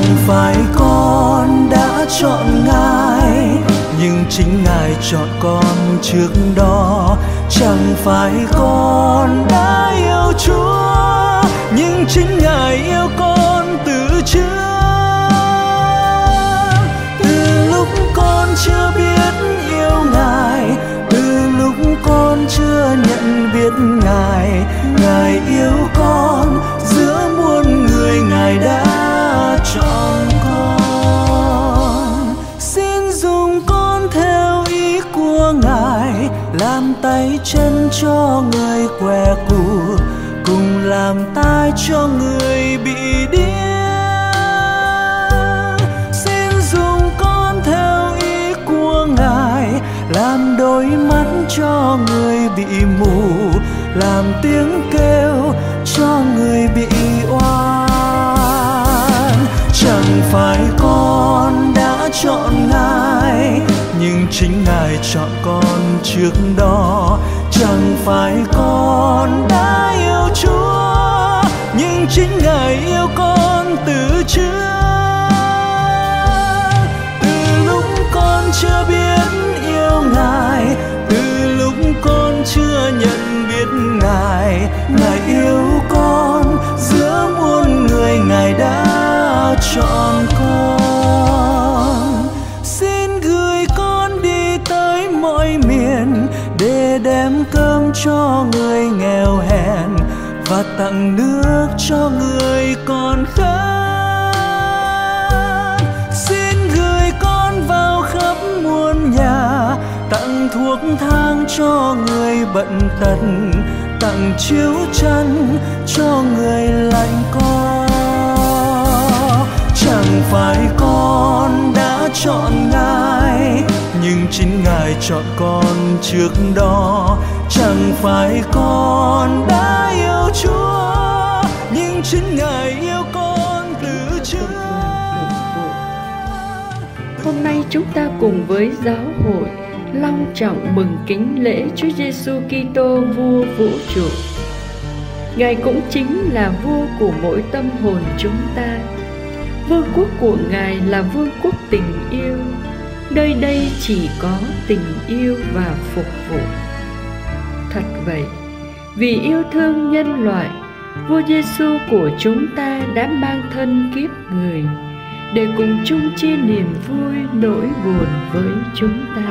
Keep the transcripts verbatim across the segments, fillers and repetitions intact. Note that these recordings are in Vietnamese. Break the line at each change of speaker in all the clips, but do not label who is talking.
Chẳng phải con đã chọn Ngài, nhưng chính Ngài chọn con trước đó. Chẳng phải con đã yêu Chúa, nhưng chính Ngài yêu con từ trước. Từ lúc con chưa biết yêu Ngài, từ lúc con chưa nhận biết Ngài, Ngài yêu con giữa muôn người, Ngài đã chọn con. Xin dùng con theo ý của Ngài, làm tay chân cho người què cụt, cùng làm tai cho người bị điếc. Xin dùng con theo ý của Ngài, làm đôi mắt cho người bị mù, làm tiếng kêu cho người bị oan. Chẳng phải con đã chọn Ngài, nhưng chính Ngài chọn con trước đó. Chẳng phải con đã yêu Chúa, nhưng chính Ngài yêu con từ trước. Từ lúc con chưa biết yêu Ngài, từ lúc con chưa nhận biết Ngài, Ngài yêu con giữa muôn người, Ngài đã chọn con. Xin gửi con đi tới mọi miền để đem cơm cho người nghèo hèn và tặng nước cho người còn khát. Xin gửi con vào khắp muôn nhà, tặng thuốc thang cho người bận tật, tặng chiếu chăn cho người lạnh co. Chẳng phải con đã chọn Ngài, nhưng chính Ngài chọn con trước đó. Chẳng phải con đã yêu Chúa, nhưng chính Ngài yêu con từ trước.
Hôm nay chúng ta cùng với giáo hội long trọng mừng kính lễ Chúa Giêsu Kitô vua vũ trụ. Ngài cũng chính là vua của mỗi tâm hồn chúng ta. Vương quốc của Ngài là vương quốc tình yêu. Nơi đây chỉ có tình yêu và phục vụ. Thật vậy, vì yêu thương nhân loại, vua Giêsu của chúng ta đã mang thân kiếp người để cùng chung chia niềm vui nỗi buồn với chúng ta.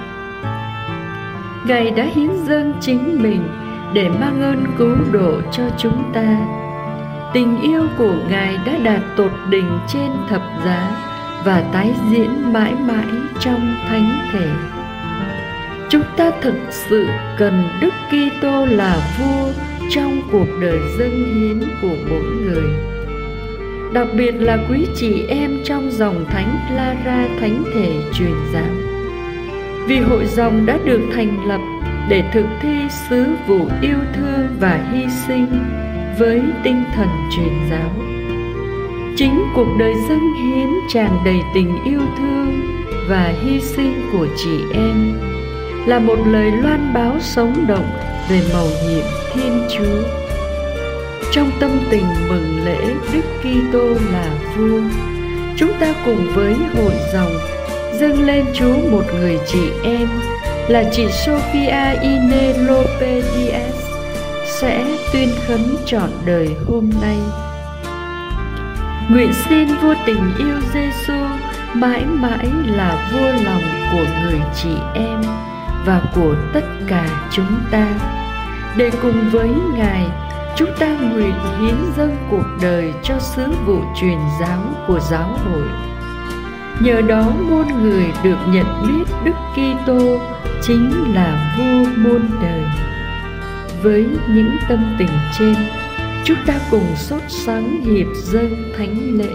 Ngài đã hiến dâng chính mình để mang ơn cứu độ cho chúng ta. Tình yêu của Ngài đã đạt tột đỉnh trên thập giá và tái diễn mãi mãi trong thánh thể. Chúng ta thực sự cần Đức Kitô là vua trong cuộc đời dâng hiến của mỗi người. Đặc biệt là quý chị em trong dòng thánh Clara thánh thể truyền giáo. Vì hội dòng đã được thành lập để thực thi sứ vụ yêu thương và hy sinh với tinh thần truyền giáo. Chính cuộc đời dâng hiến tràn đầy tình yêu thương và hy sinh của chị em là một lời loan báo sống động về mầu nhiệm Thiên Chúa. Trong tâm tình mừng lễ Đức Kitô là vua, chúng ta cùng với hội dòng dâng lên Chúa một người chị em là chị Sophia Ine Lopez Diaz sẽ tuyên khấn trọn đời hôm nay. Nguyện xin vua tình yêu Giêsu mãi mãi là vua lòng của người chị em và của tất cả chúng ta, để cùng với Ngài chúng ta nguyện hiến dâng cuộc đời cho sứ vụ truyền giáo của giáo hội. Nhờ đó muôn người được nhận biết Đức Kitô chính là vua muôn đời. Với những tâm tình trên, chúng ta cùng sốt sắng hiệp dâng thánh lễ.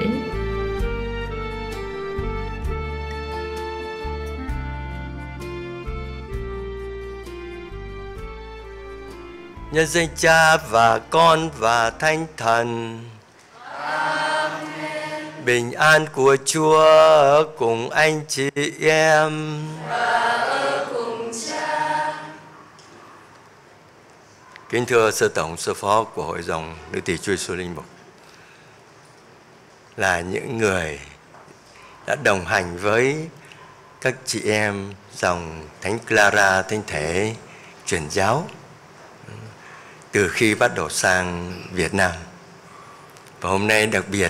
Nhân danh Cha và Con và Thánh Thần.
Amen.
Bình an của Chúa cùng anh chị em
và ở cùng Cha.
Kính thưa Sư Tổng, Sư Phó của Hội dòng Đức Tỷ Chúa Giêsu Linh Mục, là những người đã đồng hành với các chị em dòng Thánh Clara Thánh Thể Truyền giáo từ khi bắt đầu sang Việt Nam. Và hôm nay đặc biệt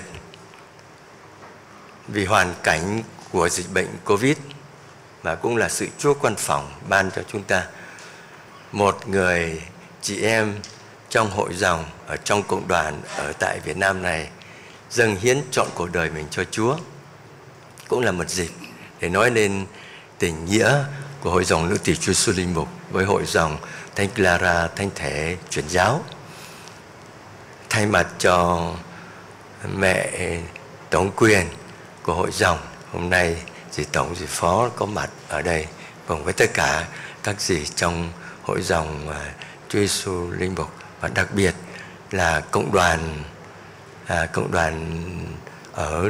vì hoàn cảnh của dịch bệnh Covid mà cũng là sự Chúa quan phòng ban cho chúng ta một người chị em trong hội dòng, ở trong cộng đoàn ở tại Việt Nam này dâng hiến trọn cuộc đời mình cho Chúa. Cũng là một dịp để nói lên tình nghĩa của hội dòng Nữ Tỳ Chúa Giêsu Linh Mục với hội dòng Thánh Clara Thánh Thể Truyền giáo. Thay mặt cho mẹ tổng quyền của hội dòng, hôm nay dì tổng, dì phó có mặt ở đây cùng với tất cả các dì trong hội dòng Chúa Giêsu Linh Mục, và đặc biệt là cộng đoàn à, cộng đoàn ở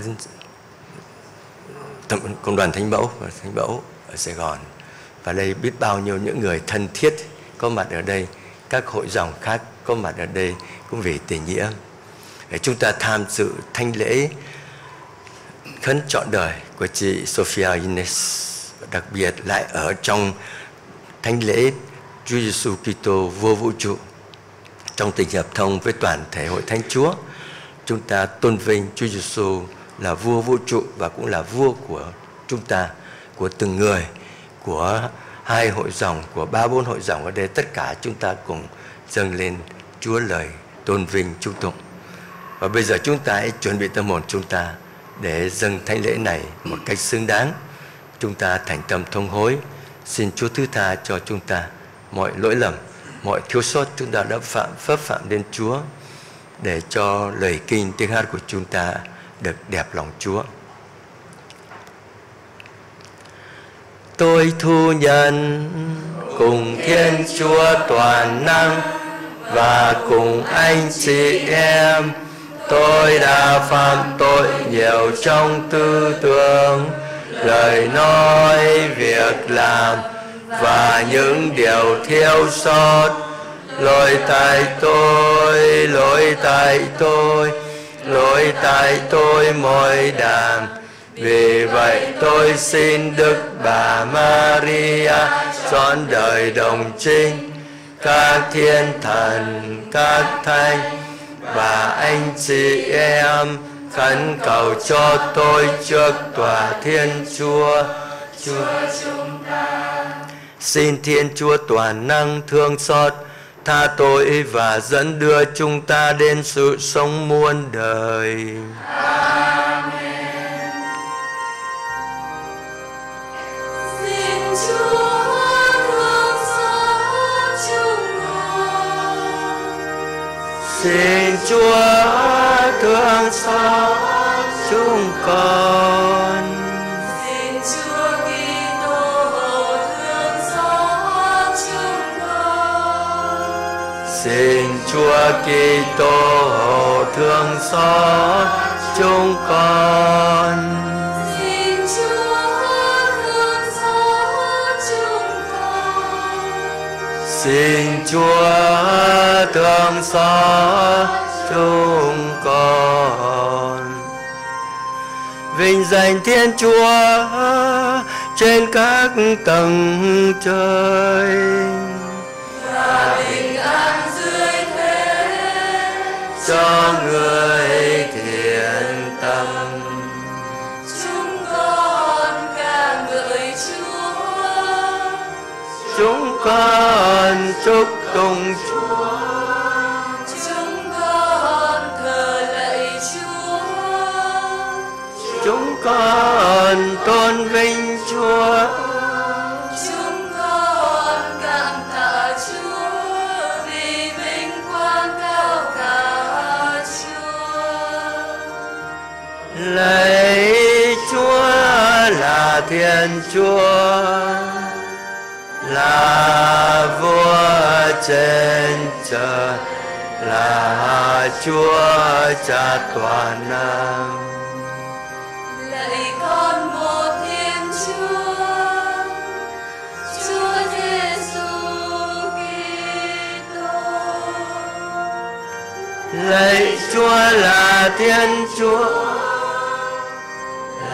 cộng đoàn Thánh Mẫu và Thánh Mẫu ở Sài Gòn, và đây biết bao nhiêu những người thân thiết có mặt ở đây, các hội dòng khác có mặt ở đây cũng vì tình nghĩa. Để chúng ta tham dự thánh lễ khấn trọn đời của chị Sophia Ines, đặc biệt lại ở trong thánh lễ Chúa Giêsu Kitô vua vũ trụ, trong tình hợp thông với toàn thể hội Thánh Chúa. Chúng ta tôn vinh Chúa Giêsu là vua vũ trụ và cũng là vua của chúng ta, của từng người, của hai hội dòng, của ba bốn hội dòng ở đây. Tất cả chúng ta cùng dâng lên Chúa lời tôn vinh chúc tụng. Và bây giờ chúng ta hãy chuẩn bị tâm hồn chúng ta để dâng thánh lễ này một cách xứng đáng. Chúng ta thành tâm thông hối, xin Chúa thứ tha cho chúng ta mọi lỗi lầm, mọi thiếu sót chúng ta đã phạm phấp phạm đến Chúa, để cho lời kinh tiếng hát của chúng ta được đẹp lòng Chúa. Tôi thu nhận cùng Thiên Chúa toàn năng và cùng anh chị em, tôi đã phạm tội nhiều trong tư tưởng, lời nói, việc làm và những điều thiếu sót. Lỗi tại tôi, lỗi tại tôi, lỗi tại tôi mỗi đàn. Vì vậy tôi xin Đức Bà Maria trọn đời đồng trinh, các thiên thần, các thánh và anh chị em khẩn cầu cho tôi trước tòa Thiên Chúa. Chúa chúng ta xin Thiên Chúa toàn năng thương xót, tha tội và dẫn đưa chúng ta đến sự sống muôn đời.
Amen. Xin Chúa thương xót chúng con.
Xin Chúa thương xót chúng con.
Xin Chúa Kitô thương xót chúng con.
Xin Chúa Kitô thương xót chúng con.
Xin Chúa thương xót chúng con.
Xin Chúa thương xót chúng con. Vinh danh Thiên Chúa trên các tầng trời,
Và bình an dưới thế
cho người thiện tâm.
chúng con ca ngợi Chúa.
Chúng con chúc tụng Chúa.
Chúng con thờ lạy Chúa.
Chúng con tôn vinh Chúa.
Chúng con cảm tạ Chúa vì vinh quang cao cả Chúa.
Lạy Chúa là Thiên Chúa, là vua trên trời, là Chúa Cha toàn năng.
Lạy con một Thiên Chúa, Chúa Giêsu Kitô.
Lạy Chúa là Thiên Chúa,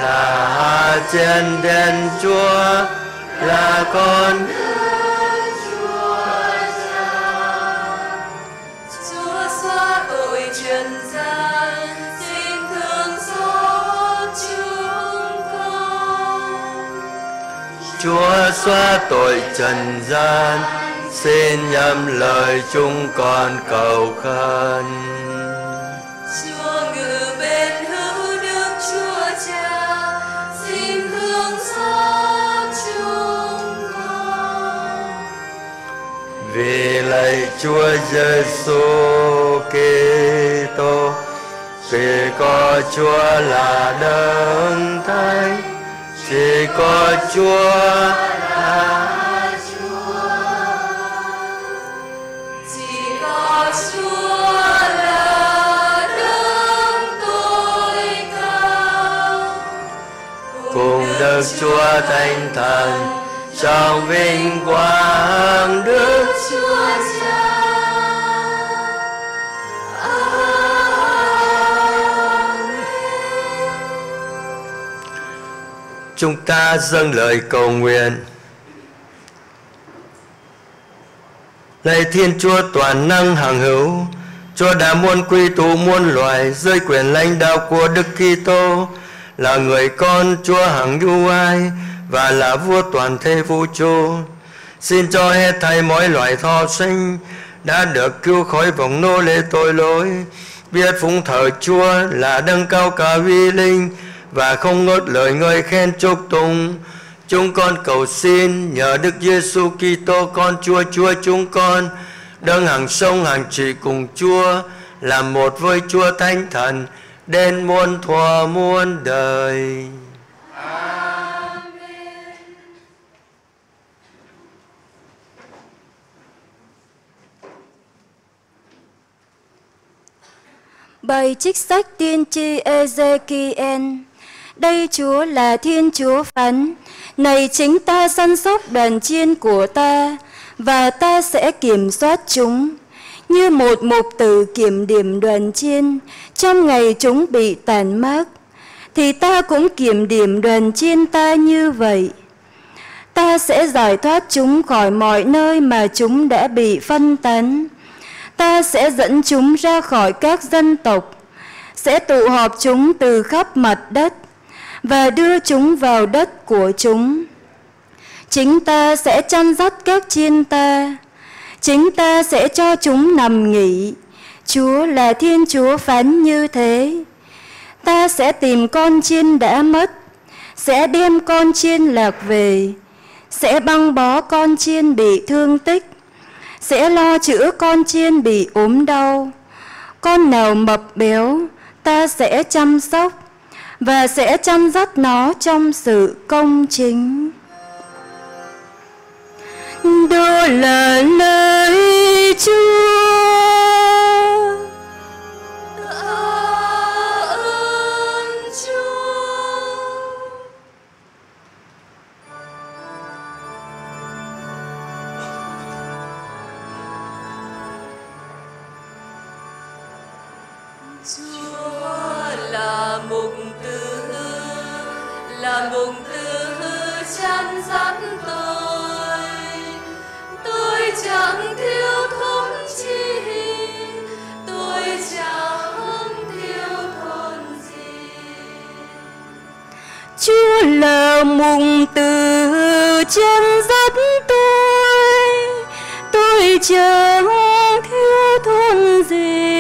là trên Thiên Chúa, là con
Chúa xóa tội trần gian, xin thương xót chúng con.
Chúa xóa tội trần gian, xin nhậm lời chúng con cầu khẩn.
Chúa ngự bên hữu Đức Chúa Cha, xin thương xót chúng con.
Vì lạy Chúa Giêsu Kitô, vì có Chúa là đấng thánh, chỉ có Chúa là
Chỉ có Chúa là đấng tối cao,
cùng Đức Chúa Thánh Thần trong vinh quang Đức
Chúa Cha.
Chúng ta dâng lời cầu nguyện. Lạy Thiên Chúa toàn năng hằng hữu, Chúa đã muôn quy tụ muôn loài dưới quyền lãnh đạo của Đức Kitô, là người con Chúa hằng ưu ái và là vua toàn thế vũ trụ. Xin cho hết thảy mỗi loài thọ sinh đã được cứu khỏi vòng nô lệ tội lỗi, biết phụng thờ Chúa là đấng cao cả uy linh và không ngớt lời ngợi khen chúc tụng. Chúng con cầu xin nhờ Đức Giêsu Kitô con Chúa Chúa chúng con, đấng hằng sống hằng trị cùng Chúa, làm một với Chúa Thánh Thần đến muôn thuở muôn đời.
Bài trích sách tiên tri Ê-dê-ki-en. Đây Chúa là Thiên Chúa phán: này chính ta săn sóc đàn chiên của ta, và ta sẽ kiểm soát chúng, như một mục tử kiểm điểm đoàn chiên trong ngày chúng bị tàn mát, thì ta cũng kiểm điểm đoàn chiên ta như vậy. Ta sẽ giải thoát chúng khỏi mọi nơi mà chúng đã bị phân tán. Ta sẽ dẫn chúng ra khỏi các dân tộc, sẽ tụ họp chúng từ khắp mặt đất và đưa chúng vào đất của chúng. Chính ta sẽ chăn dắt các chiên ta, chính ta sẽ cho chúng nằm nghỉ. Chúa là Thiên Chúa phán như thế. Ta sẽ tìm con chiên đã mất, sẽ đem con chiên lạc về, sẽ băng bó con chiên bị thương tích, sẽ lo chữa con chiên bị ốm đau. Con nào mập béo, ta sẽ chăm sóc và sẽ chăn dắt nó trong sự công chính. Đó là lời Chúa.
Ơn Chúa. Chúa là mục tử, là mục tử chăn dắt tôi. Tôi chẳng thiếu thốn chi, tôi chẳng thiếu thốn gì.
Chúa là mục tử chăn dắt tôi, tôi chẳng thiếu thốn gì.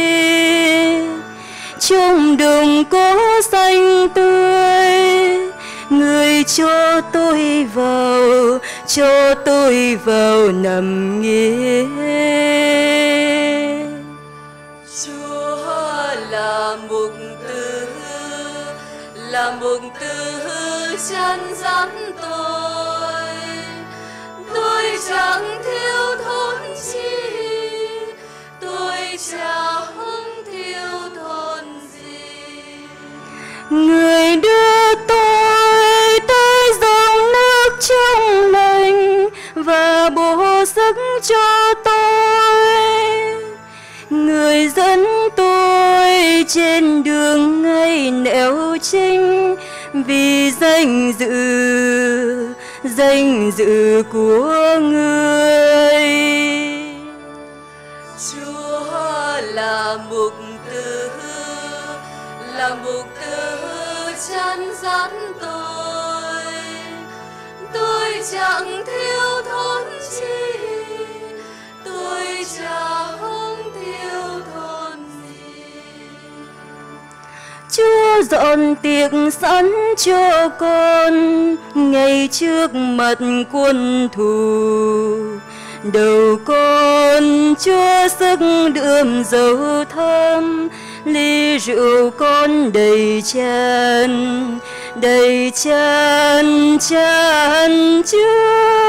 Trong đồng cỏ xanh tươi, người cho tôi vào, cho tôi vào nằm nghỉ.
Chúa là mục tử, là mục tử chăn dắt tôi. Tôi chẳng thiếu thốn chi, tôi chẳng thiếu thốn gì.
Người đưa tôi tới dòng nước trong lành và bổ sức cho tôi. Người dẫn tôi trên đường ngay nẻo chính vì danh dự, danh dự của người.
Chúa là mục tử, là mục tử chăn dắt tôi, tôi chẳng thiếu thốn chi, tôi chẳng thiếu thốn gì.
Chúa dọn tiệc sẵn cho con ngày trước mặt quân thù, đầu con Chúa sức đượm dầu thơm, ly rượu con đầy tràn, đầy tràn tràn Chúa.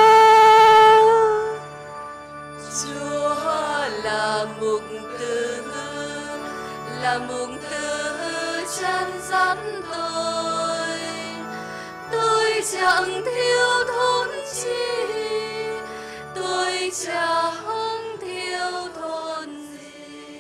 Chúa là mục tử, là mục tử chăn dắt tôi, tôi chẳng thiếu thốn chi, tôi chẳng thiếu thốn gì.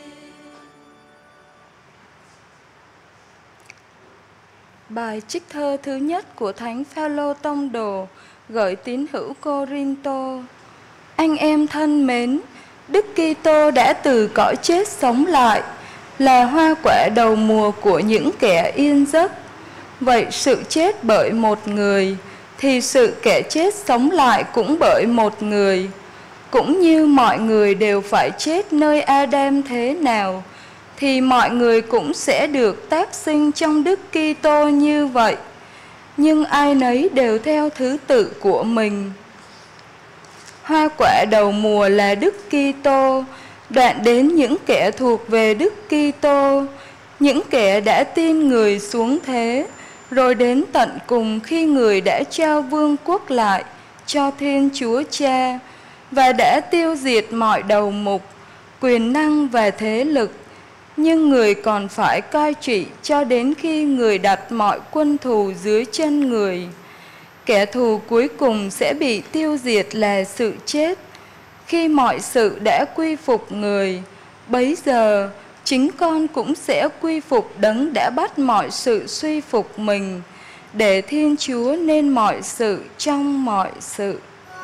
Bài trích thơ thứ nhất của Thánh Phaolô Tông Đồ gửi tín hữu Cô-rin-tô. Anh em thân mến, Đức Kitô đã từ cõi chết sống lại, là hoa quả đầu mùa của những kẻ yên giấc. Vậy sự chết bởi một người, thì sự kẻ chết sống lại cũng bởi một người. Cũng như mọi người đều phải chết nơi Adam thế nào, thì mọi người cũng sẽ được tác sinh trong Đức Kitô như vậy. Nhưng ai nấy đều theo thứ tự của mình. Hoa quả đầu mùa là Đức Kitô, đoạn đến những kẻ thuộc về Đức Kitô, những kẻ đã tin người xuống thế, rồi đến tận cùng khi người đã trao vương quốc lại cho Thiên Chúa Cha, và đã tiêu diệt mọi đầu mục, quyền năng và thế lực. Nhưng người còn phải cai trị cho đến khi người đặt mọi quân thù dưới chân người. Kẻ thù cuối cùng sẽ bị tiêu diệt là sự chết. Khi mọi sự đã quy phục người, bấy giờ chính con cũng sẽ quy phục đấng đã bắt mọi sự suy phục mình, để Thiên Chúa nên mọi sự trong mọi sự.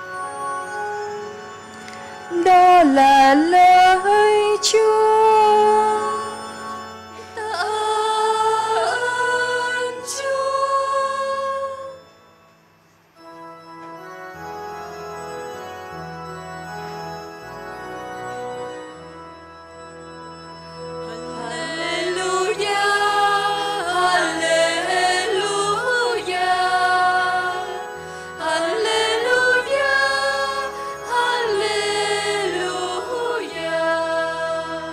Đó là lời Chúa.
Tạ ơn Chúa. Hallelujah, hallelujah, hallelujah, hallelujah.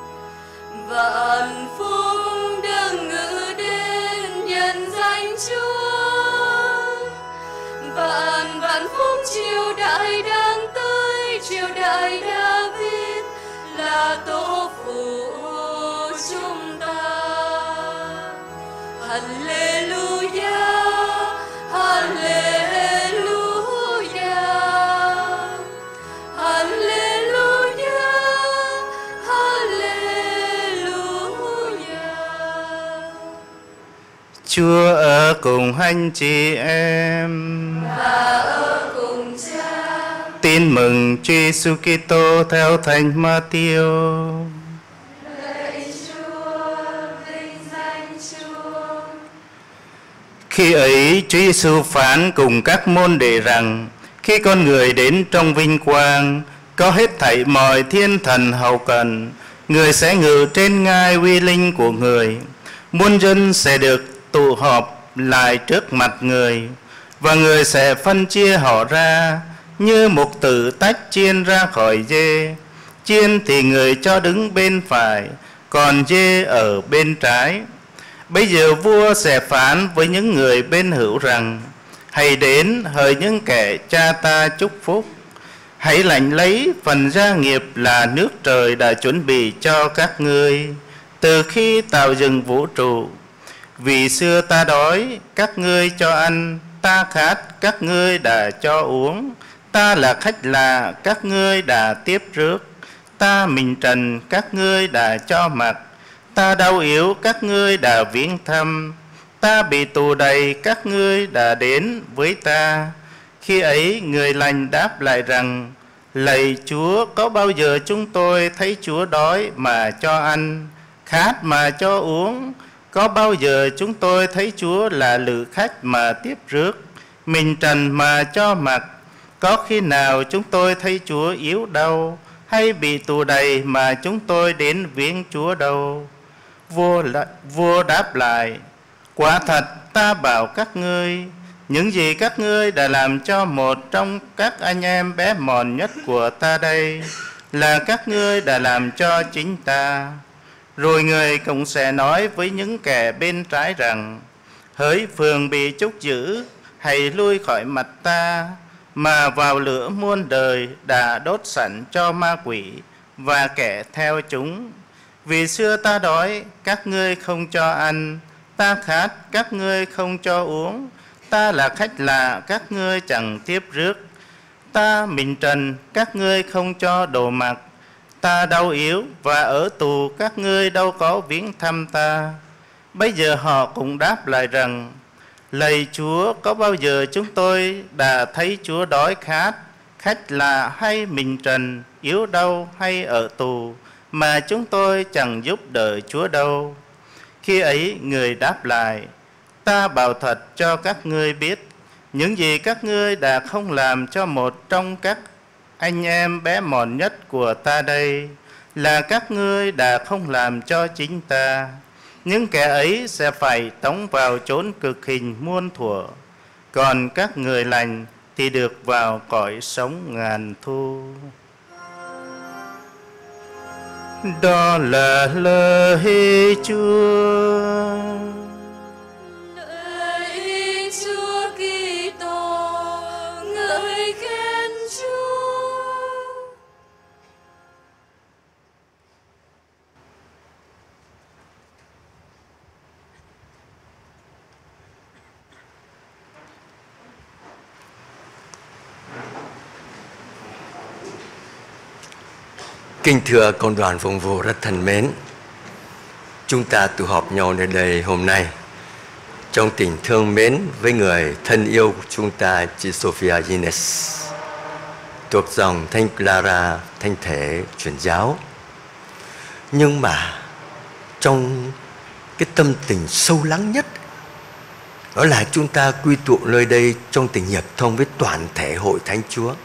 Vạn phúc đấng ngự đến nhân danh Chúa, vạn vạn phúc triều đại đang tới, triều đại David là tổ phụ chúng ta. Hallelujah, hallelujah, hallelujah, hallelujah.
Chúa ở cùng anh chị em.
Và ở cùng Cha.
Tin mừng Chúa Giêsu Kitô theo Thánh Ma-thi-ô.
Lạy Chúa, vinh danh Chúa.
Khi ấy Chúa Giêsu phán cùng các môn đệ rằng: khi con người đến trong vinh quang, có hết thảy mọi thiên thần hầu cận, người sẽ ngự trên ngai uy linh của người. Muôn dân sẽ được tụ họp lại trước mặt người, và người sẽ phân chia họ ra như mục tử tách chiên ra khỏi dê. Chiên thì người cho đứng bên phải, còn dê ở bên trái. Bây giờ vua sẽ phán với những người bên hữu rằng: hãy đến hỡi những kẻ cha ta chúc phúc, hãy lãnh lấy phần gia nghiệp là nước trời đã chuẩn bị cho các ngươi từ khi tạo dựng vũ trụ. Vì xưa ta đói, các ngươi cho ăn, ta khát, các ngươi đã cho uống, ta là khách lạ, các ngươi đã tiếp rước, ta mình trần, các ngươi đã cho mặc, ta đau yếu, các ngươi đã viếng thăm, ta bị tù đầy, các ngươi đã đến với ta. Khi ấy người lành đáp lại rằng: lạy Chúa, có bao giờ chúng tôi thấy Chúa đói mà cho ăn, khát mà cho uống? Có bao giờ chúng tôi thấy Chúa là lữ khách mà tiếp rước, mình trần mà cho mặc? Có khi nào chúng tôi thấy Chúa yếu đau, hay bị tù đầy mà chúng tôi đến viếng Chúa đâu? Vua, vua đáp lại: quả thật ta bảo các ngươi, những gì các ngươi đã làm cho một trong các anh em bé mọn nhất của ta đây, là các ngươi đã làm cho chính ta. Rồi người cũng sẽ nói với những kẻ bên trái rằng: hỡi phường bị trút giữ, hãy lui khỏi mặt ta, mà vào lửa muôn đời đã đốt sẵn cho ma quỷ và kẻ theo chúng. Vì xưa ta đói, các ngươi không cho ăn, ta khát, các ngươi không cho uống, ta là khách lạ, các ngươi chẳng tiếp rước, ta mình trần, các ngươi không cho đồ mặc, ta đau yếu và ở tù, các ngươi đâu có viếng thăm ta. Bây giờ họ cũng đáp lại rằng: lạy Chúa, có bao giờ chúng tôi đã thấy Chúa đói khát, khách lạ hay mình trần, yếu đau hay ở tù, mà chúng tôi chẳng giúp đỡ Chúa đâu? Khi ấy người đáp lại: ta bảo thật cho các ngươi biết, những gì các ngươi đã không làm cho một trong các anh em bé mọn nhất của ta đây, là các ngươi đã không làm cho chính ta. Những kẻ ấy sẽ phải tống vào chốn cực hình muôn thuở, còn các người lành thì được vào cõi sống ngàn thu. Đó là lời Chúa.
Lạy Chúa Kitô, ngợi khen Chúa.
Kính thưa cộng đoàn phụng vụ rất thân mến, chúng ta tụ họp nhau nơi đây hôm nay trong tình thương mến với người thân yêu của chúng ta, chị Sophia Ines, thuộc dòng Thánh Clara Thánh thể truyền giáo. Nhưng mà trong cái tâm tình sâu lắng nhất, đó là chúng ta quy tụ nơi đây trong tình hiệp thông với toàn thể hội Thánh Chúa,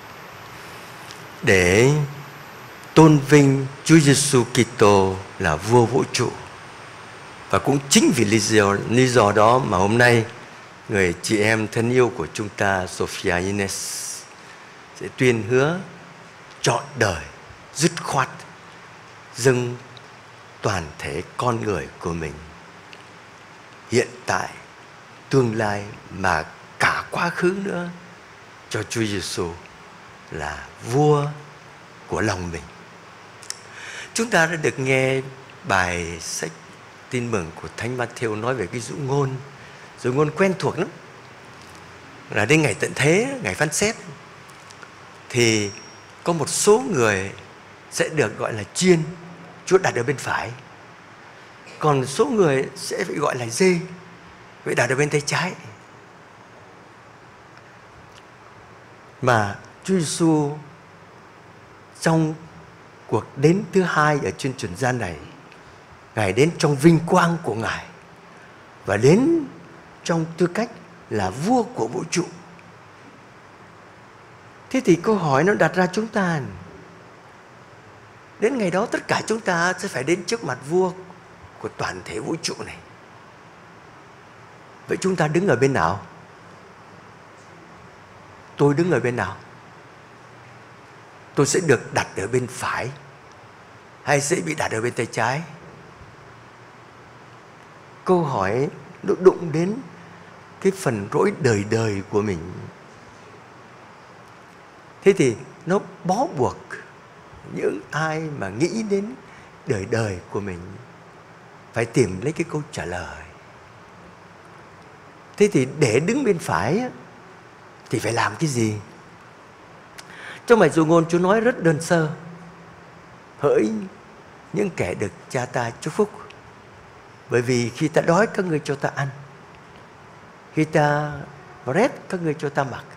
để tôn vinh Chúa Giêsu Kitô là vua vũ trụ. Và cũng chính vì lý do, lý do đó mà hôm nay người chị em thân yêu của chúng ta, Sophia Ines, sẽ tuyên hứa trọn đời dứt khoát dâng toàn thể con người của mình, hiện tại, tương lai mà cả quá khứ nữa, cho Chúa Giêsu là vua của lòng mình. Chúng ta đã được nghe bài sách tin mừng của Thánh Matthew nói về cái dụ ngôn, dụ ngôn quen thuộc lắm, là đến ngày tận thế, ngày phán xét, thì có một số người sẽ được gọi là chiên, Chúa đặt ở bên phải, còn số người sẽ phải gọi là dê, vậy đặt ở bên tay trái. Mà Chúa Giêsu trong cuộc đến thứ hai ở trên trần gian này, Ngài đến trong vinh quang của Ngài và đến trong tư cách là vua của vũ trụ. Thế thì câu hỏi nó đặt ra chúng ta, đến ngày đó tất cả chúng ta sẽ phải đến trước mặt vua của toàn thể vũ trụ này. Vậy chúng ta đứng ở bên nào? Tôi đứng ở bên nào? Tôi sẽ được đặt ở bên phải hay sẽ bị đặt ở bên tay trái? Câu hỏi nó đụng đến cái phần rỗi đời đời của mình. Thế thì nó bó buộc những ai mà nghĩ đến đời đời của mình phải tìm lấy cái câu trả lời. Thế thì để đứng bên phải thì phải làm cái gì? Trong bài dụ ngôn Chúa nói rất đơn sơ: hỡi những kẻ được cha ta chúc phúc, bởi vì khi ta đói các ngươi cho ta ăn, Khi ta rét, các ngươi cho ta mặc.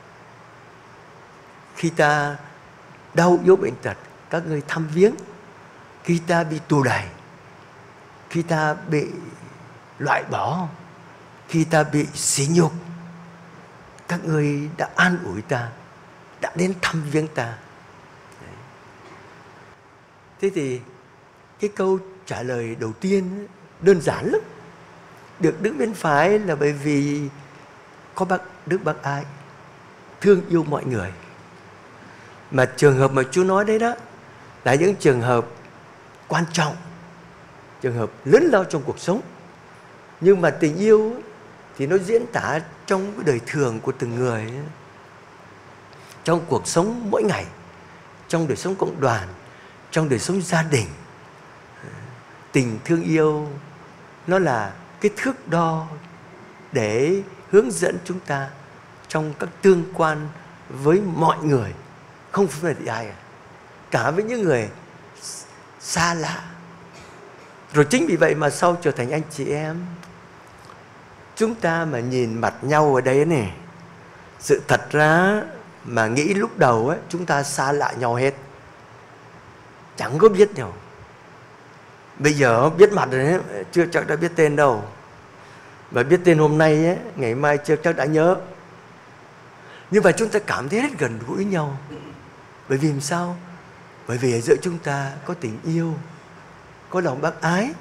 Khi ta đau yếu bệnh tật, các ngươi thăm viếng. Khi ta bị tù đày, khi ta bị loại bỏ, khi ta bị sỉ nhục, các ngươi đã an ủi ta, đã đến thăm viếng ta. Đấy. Thế thì cái câu trả lời đầu tiên đơn giản lắm. Được đứng bên phải là bởi vì có bác Đức Bác Ái thương yêu mọi người. Mà trường hợp mà Chúa nói đấy đó là những trường hợp quan trọng, trường hợp lớn lao trong cuộc sống. Nhưng mà tình yêu thì nó diễn tả trong cái đời thường của từng người, trong cuộc sống mỗi ngày, trong đời sống cộng đoàn, trong đời sống gia đình. Tình thương yêu nó là cái thước đo để hướng dẫn chúng ta trong các tương quan với mọi người, không phải với ai, cả với những người xa lạ. Rồi chính vì vậy mà sau trở thành anh chị em. Chúng ta mà nhìn mặt nhau ở đây này, sự thật ra mà nghĩ lúc đầu ấy, chúng ta xa lạ nhau hết, chẳng có biết nhau. Bây giờ biết mặt rồi ấy, chưa chắc đã biết tên đâu. Và biết tên hôm nay ấy, ngày mai chưa chắc đã nhớ. Nhưng mà chúng ta cảm thấy rất gần gũi nhau. Bởi vì làm sao? Bởi vì ở giữa chúng ta có tình yêu, có lòng bác ái.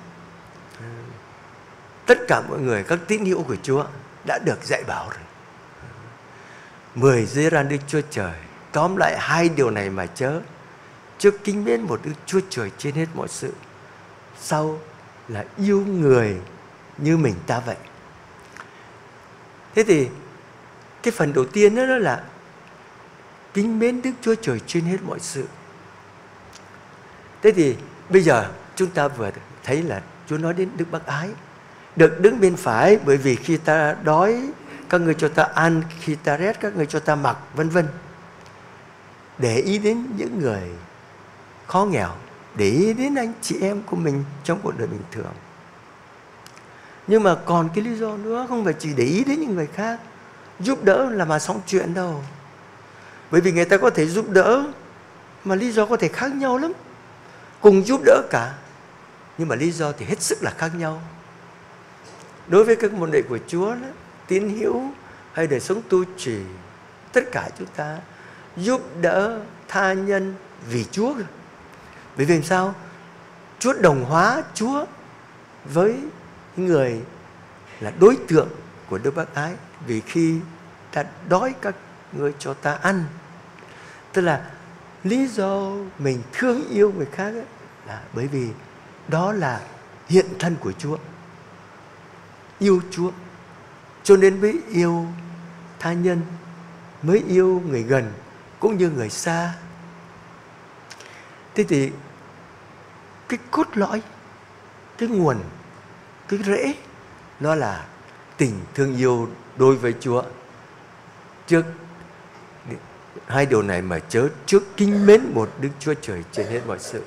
Tất cả mọi người, các tín hữu của Chúa đã được dạy bảo rồi. Mười giới răn Đức Chúa Trời, tóm lại hai điều này mà chớ. Trước kính mến một Đức Chúa Trời trên hết mọi sự, sau là yêu người như mình ta vậy. Thế thì cái phần đầu tiên đó, đó là kính mến Đức Chúa Trời trên hết mọi sự. Thế thì bây giờ chúng ta vừa thấy là Chúa nói đến Đức Bác Ái. Được đứng bên phải bởi vì khi ta đói, các ngươi cho ta ăn, khi ta rét, các ngươi cho ta mặc, vân vân. Để ý đến những người khó nghèo, để ý đến anh chị em của mình trong cuộc đời bình thường. Nhưng mà còn cái lý do nữa, không phải chỉ để ý đến những người khác. Giúp đỡ là mà xong chuyện đâu. Bởi vì người ta có thể giúp đỡ mà lý do có thể khác nhau lắm. Cùng giúp đỡ cả, nhưng mà lý do thì hết sức là khác nhau. Đối với các môn đệ của Chúa đó, tín hữu hay đời sống tu trì, tất cả chúng ta giúp đỡ tha nhân vì Chúa. Bởi vì làm sao? Chúa đồng hóa Chúa với người là đối tượng của Đức Bác Ái. Vì khi ta đói, các ngươi cho ta ăn. Tức là lý do mình thương yêu người khác ấy, là bởi vì đó là hiện thân của Chúa. Yêu Chúa, cho nên mới yêu tha nhân, mới yêu người gần cũng như người xa. Thế thì cái cốt lõi, cái nguồn, cái rễ, nó là tình thương yêu đối với Chúa. Trước hai điều này mà chớ, trước kính mến một Đức Chúa Trời trên hết mọi sự.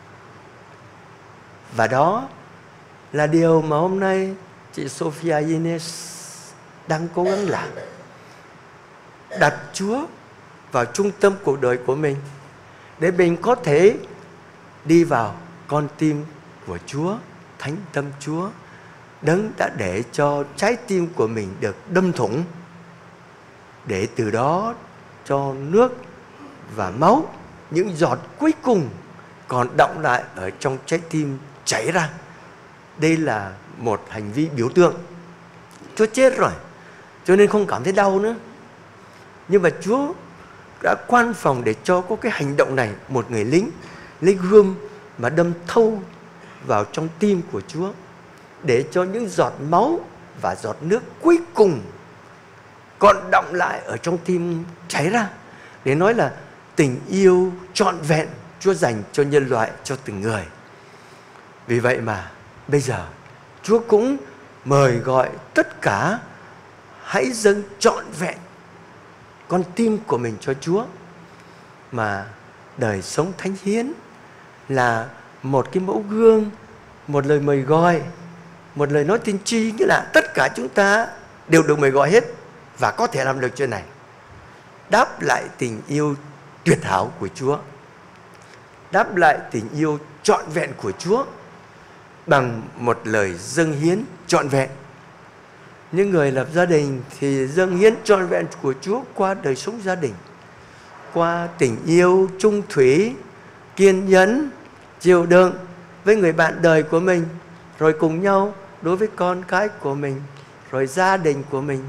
Và đó là điều mà hôm nay chị Sophia Ines đang cố gắng làm. Đặt Chúa vào trung tâm cuộc đời của mình, để mình có thể đi vào con tim của Chúa, thánh tâm Chúa, Đấng đã để cho trái tim của mình được đâm thủng, để từ đó cho nước và máu, những giọt cuối cùng còn đọng lại ở trong trái tim chảy ra. Đây là một hành vi biểu tượng. Chúa chết rồi, cho nên không cảm thấy đau nữa. Nhưng mà Chúa đã quan phòng để cho có cái hành động này. Một người lính lấy gươm mà đâm thâu vào trong tim của Chúa, để cho những giọt máu và giọt nước cuối cùng còn đọng lại ở trong tim chảy ra, để nói là tình yêu trọn vẹn Chúa dành cho nhân loại, cho từng người. Vì vậy mà bây giờ Chúa cũng mời gọi tất cả hãy dâng trọn vẹn con tim của mình cho Chúa. Mà đời sống thánh hiến là một cái mẫu gương, một lời mời gọi, một lời nói tiên tri, nghĩa là tất cả chúng ta đều được mời gọi hết và có thể làm được chuyện này. Đáp lại tình yêu tuyệt hảo của Chúa, đáp lại tình yêu trọn vẹn của Chúa bằng một lời dâng hiến trọn vẹn. Những người lập gia đình thì dâng hiến trọn vẹn của Chúa qua đời sống gia đình, qua tình yêu trung thủy, kiên nhẫn, chịu đựng với người bạn đời của mình, rồi cùng nhau đối với con cái của mình, rồi gia đình của mình.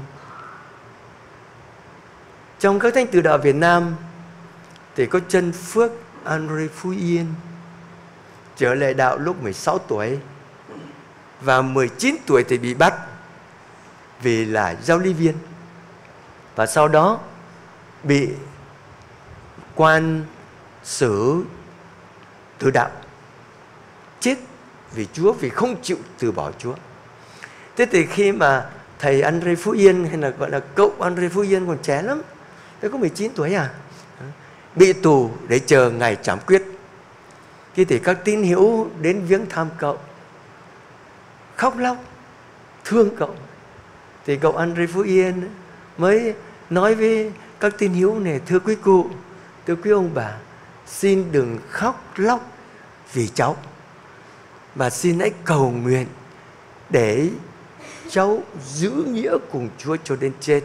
Trong các thánh tử đạo Việt Nam thì có chân Phước Andre Phú Yên trở lại đạo lúc mười sáu tuổi, và mười chín tuổi thì bị bắt vì là giáo lý viên, và sau đó bị quan xử tử đạo, chết vì Chúa, vì không chịu từ bỏ Chúa. Thế thì khi mà thầy Andre Phú Yên, hay là gọi là cậu Andre Phú Yên, còn trẻ lắm, thế có mười chín tuổi à, bị tù để chờ ngày trảm quyết. Khi thì các tín hữu đến viếng thăm cậu, khóc lóc thương cậu, thì cậu Andre Phú Yên mới nói với các tín hữu này: thưa quý cụ, thưa quý ông bà, xin đừng khóc lóc vì cháu, mà xin hãy cầu nguyện để cháu giữ nghĩa cùng Chúa cho đến chết.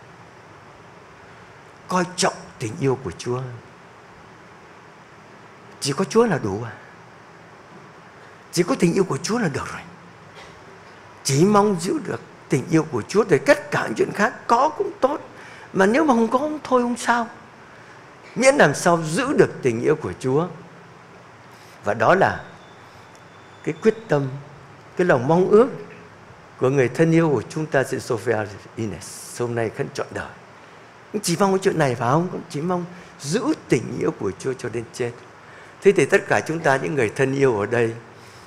Coi trọng tình yêu của Chúa, chỉ có Chúa là đủ à? Chỉ có tình yêu của Chúa là được rồi. Chỉ mong giữ được tình yêu của Chúa, thì tất cả những chuyện khác có cũng tốt, mà nếu mà không có không thôi không sao, miễn làm sao giữ được tình yêu của Chúa. Và đó là cái quyết tâm, cái lòng mong ước của người thân yêu của chúng ta, chị Sophia Ines hôm nay khấn trọn đời. Chỉ mong cái chuyện này phải không? Chỉ mong giữ tình yêu của Chúa cho đến chết. Thế thì tất cả chúng ta, những người thân yêu ở đây,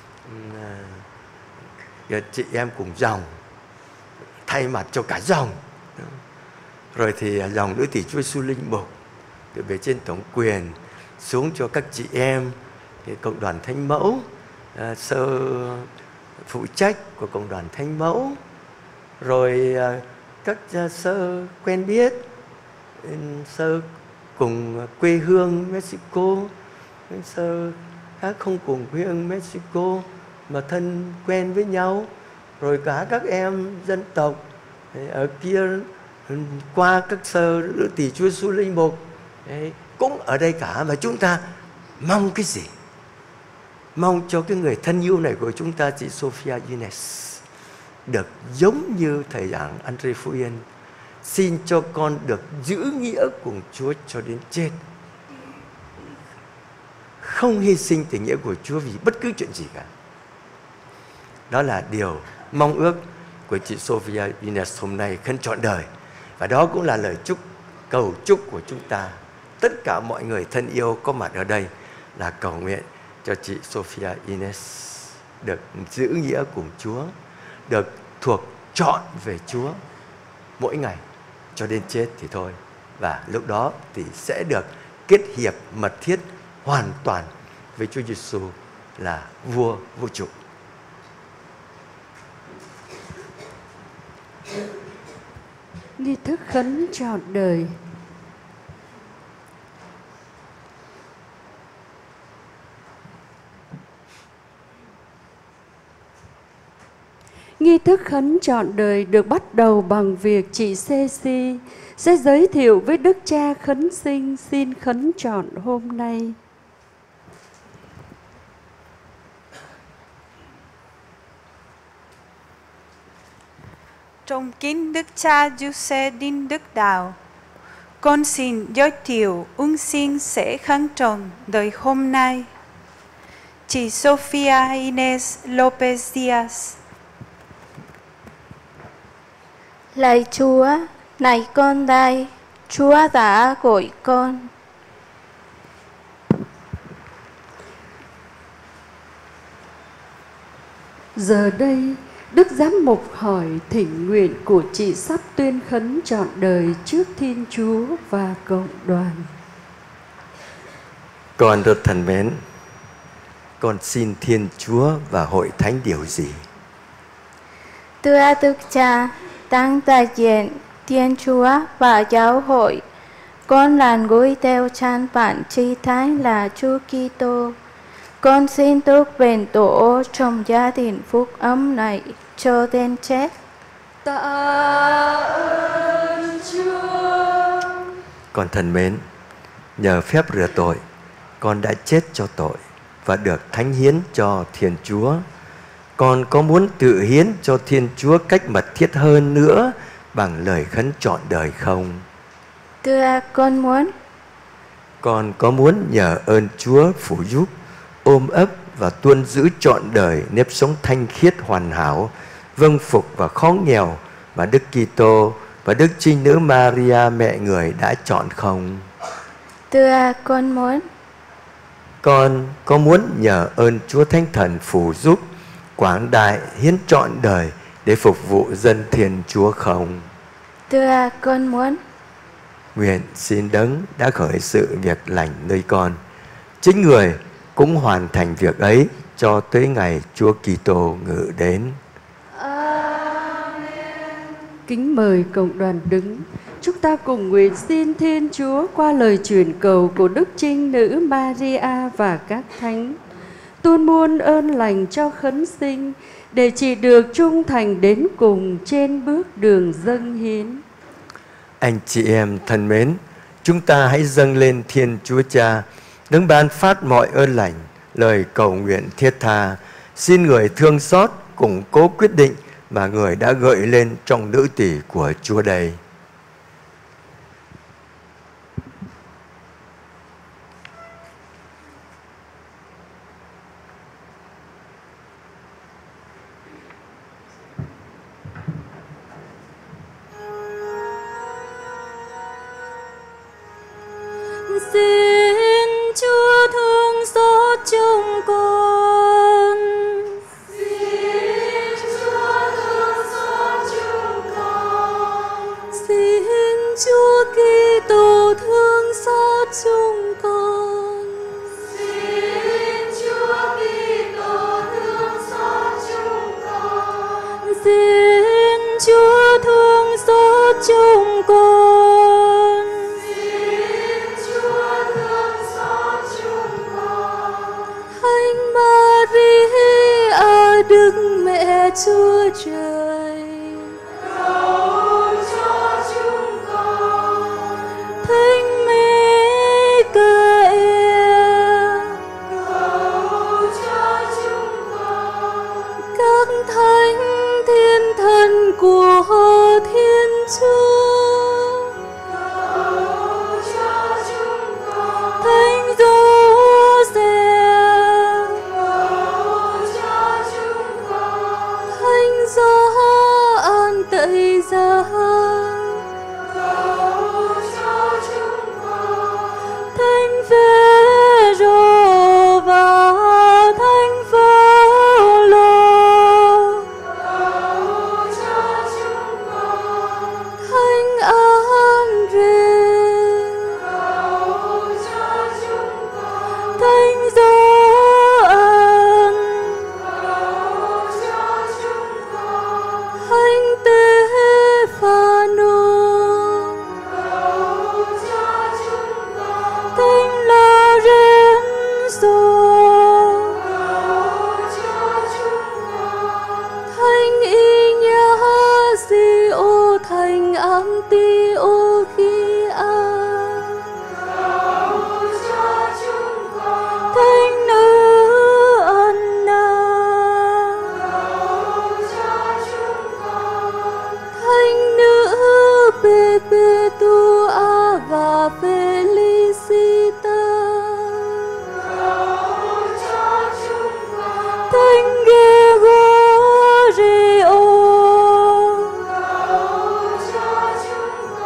chị em cùng dòng, thay mặt cho cả dòng, rồi thì dòng nữ tỷ Chúa Giêsu Linh Mục, từ về trên tổng quyền xuống cho các chị em cộng đoàn Thánh Mẫu, sơ phụ trách của cộng đoàn Thánh Mẫu, rồi các sơ quen biết, sơ cùng quê hương Mexico, sơ khác không cùng quê hương Mexico mà thân quen với nhau, rồi cả các em dân tộc ở kia qua các sơ nữ tỷ Chúa Giêsu Linh Mục cũng ở đây cả. Mà chúng ta mong cái gì? Mong cho cái người thân yêu này của chúng ta, chị Sophia Ines, được giống như thầy giảng Andre Phú Yên. Xin cho con được giữ nghĩa cùng Chúa cho đến chết, không hy sinh tình nghĩa của Chúa vì bất cứ chuyện gì cả. Đó là điều mong ước của chị Sophia Ines hôm nay khấn trọn đời. Và đó cũng là lời chúc, cầu chúc của chúng ta. Tất cả mọi người thân yêu có mặt ở đây là cầu nguyện cho chị Sophia Ines được giữ nghĩa cùng Chúa, được thuộc trọn về Chúa mỗi ngày cho đến chết thì thôi. Và lúc đó thì sẽ được kết hiệp mật thiết hoàn toàn với Chúa Giêsu là vua vũ trụ.
Nghi thức khấn trọn đời. Nghi thức khấn trọn đời được bắt đầu bằng việc chị Ceci sẽ giới thiệu với Đức Cha Khấn Sinh xin khấn trọn hôm nay.
Trong kính Đức Cha Giuse Đinh Đức Đạo, con xin giới thiệu ung xin sẽ khấn trọn đời hôm nay. Chị Sophia Ines Lopez Diaz.
Lạy Chúa, này con đây, Chúa đã gọi con.
Giờ đây, Đức Giám mục hỏi thỉnh nguyện của chị sắp tuyên khấn trọn đời trước Thiên Chúa và cộng đoàn.
Con rất thân mến, con xin Thiên Chúa và hội thánh điều gì?
Thưa Đức Cha,
tăng đại diện Thiên Chúa và giáo hội. Con là gối theo chân bạn tri thánh là Chúa Kitô. Con xin túc bền tổ trong gia đình phúc âm này cho đến chết.
Tạ ơn Chúa.
Con thân mến, nhờ phép rửa tội, con đã chết cho tội và được thánh hiến cho Thiên Chúa. Con có muốn tự hiến cho Thiên Chúa cách mật thiết hơn nữa bằng lời khấn trọn đời không?
Thưa, con muốn.
Con có muốn nhờ ơn Chúa phụ giúp, ôm ấp và tuân giữ trọn đời nếp sống thanh khiết hoàn hảo, vâng phục và khó nghèo mà Đức Kitô và Đức Trinh Nữ Maria mẹ người đã chọn không?
Thưa, con muốn.
Con có muốn nhờ ơn Chúa Thánh Thần phù giúp, quảng đại hiến trọn đời để phục vụ dân Thiên Chúa không?
Thưa, con muốn.
Nguyện xin Đấng đã khởi sự việc lành nơi con, chính người cũng hoàn thành việc ấy cho tới ngày Chúa Kitô ngự đến.
Kính mời cộng đoàn đứng. Chúng ta cùng nguyện xin Thiên Chúa qua lời truyền cầu của Đức Trinh Nữ Maria và các thánh tuôn muôn ơn lành cho khấn sinh để chỉ được trung thành đến cùng trên bước đường dâng hiến.
Anh chị em thân mến, chúng ta hãy dâng lên Thiên Chúa Cha, Đấng ban phát mọi ơn lành, lời cầu nguyện thiết tha. Xin người thương xót củng cố quyết định mà người đã gợi lên trong nữ tỳ của Chúa đây.
Xin Chúa thương xót chúng con. Xin Chúa thương xót chúng con. Xin Chúa Kitô thương xót chúng con. Xin Chúa Kitô thương xót chúng con. Xin Chúa thương xót chúng con. Đức Mẹ Chúa Trời, cầu cho chúng con. Thánh Michael, cầu cho chúng con. Các thánh thiên thần của Thiên Chúa, cầu cho chúng con. Thánh Tây Gia, cầu cho chúng con. Thánh Phêrô và Thánh Phaolô, cầu cho chúng con. Thánh Andre, cầu cho chúng con. Thánh Gioan, cầu cho chúng con. Thánh Stefano, cầu cho chúng con. Thánh Lorenzo, cầu cho chúng con. Thánh Ignacio, Thánh Antiochia, cầu cho chúng con. Thánh Nữ Anna, cầu cho chúng con. Thánh Nữ Perpetua và Felicita, cầu cho chúng con. Thánh Gregorio, cầu cho chúng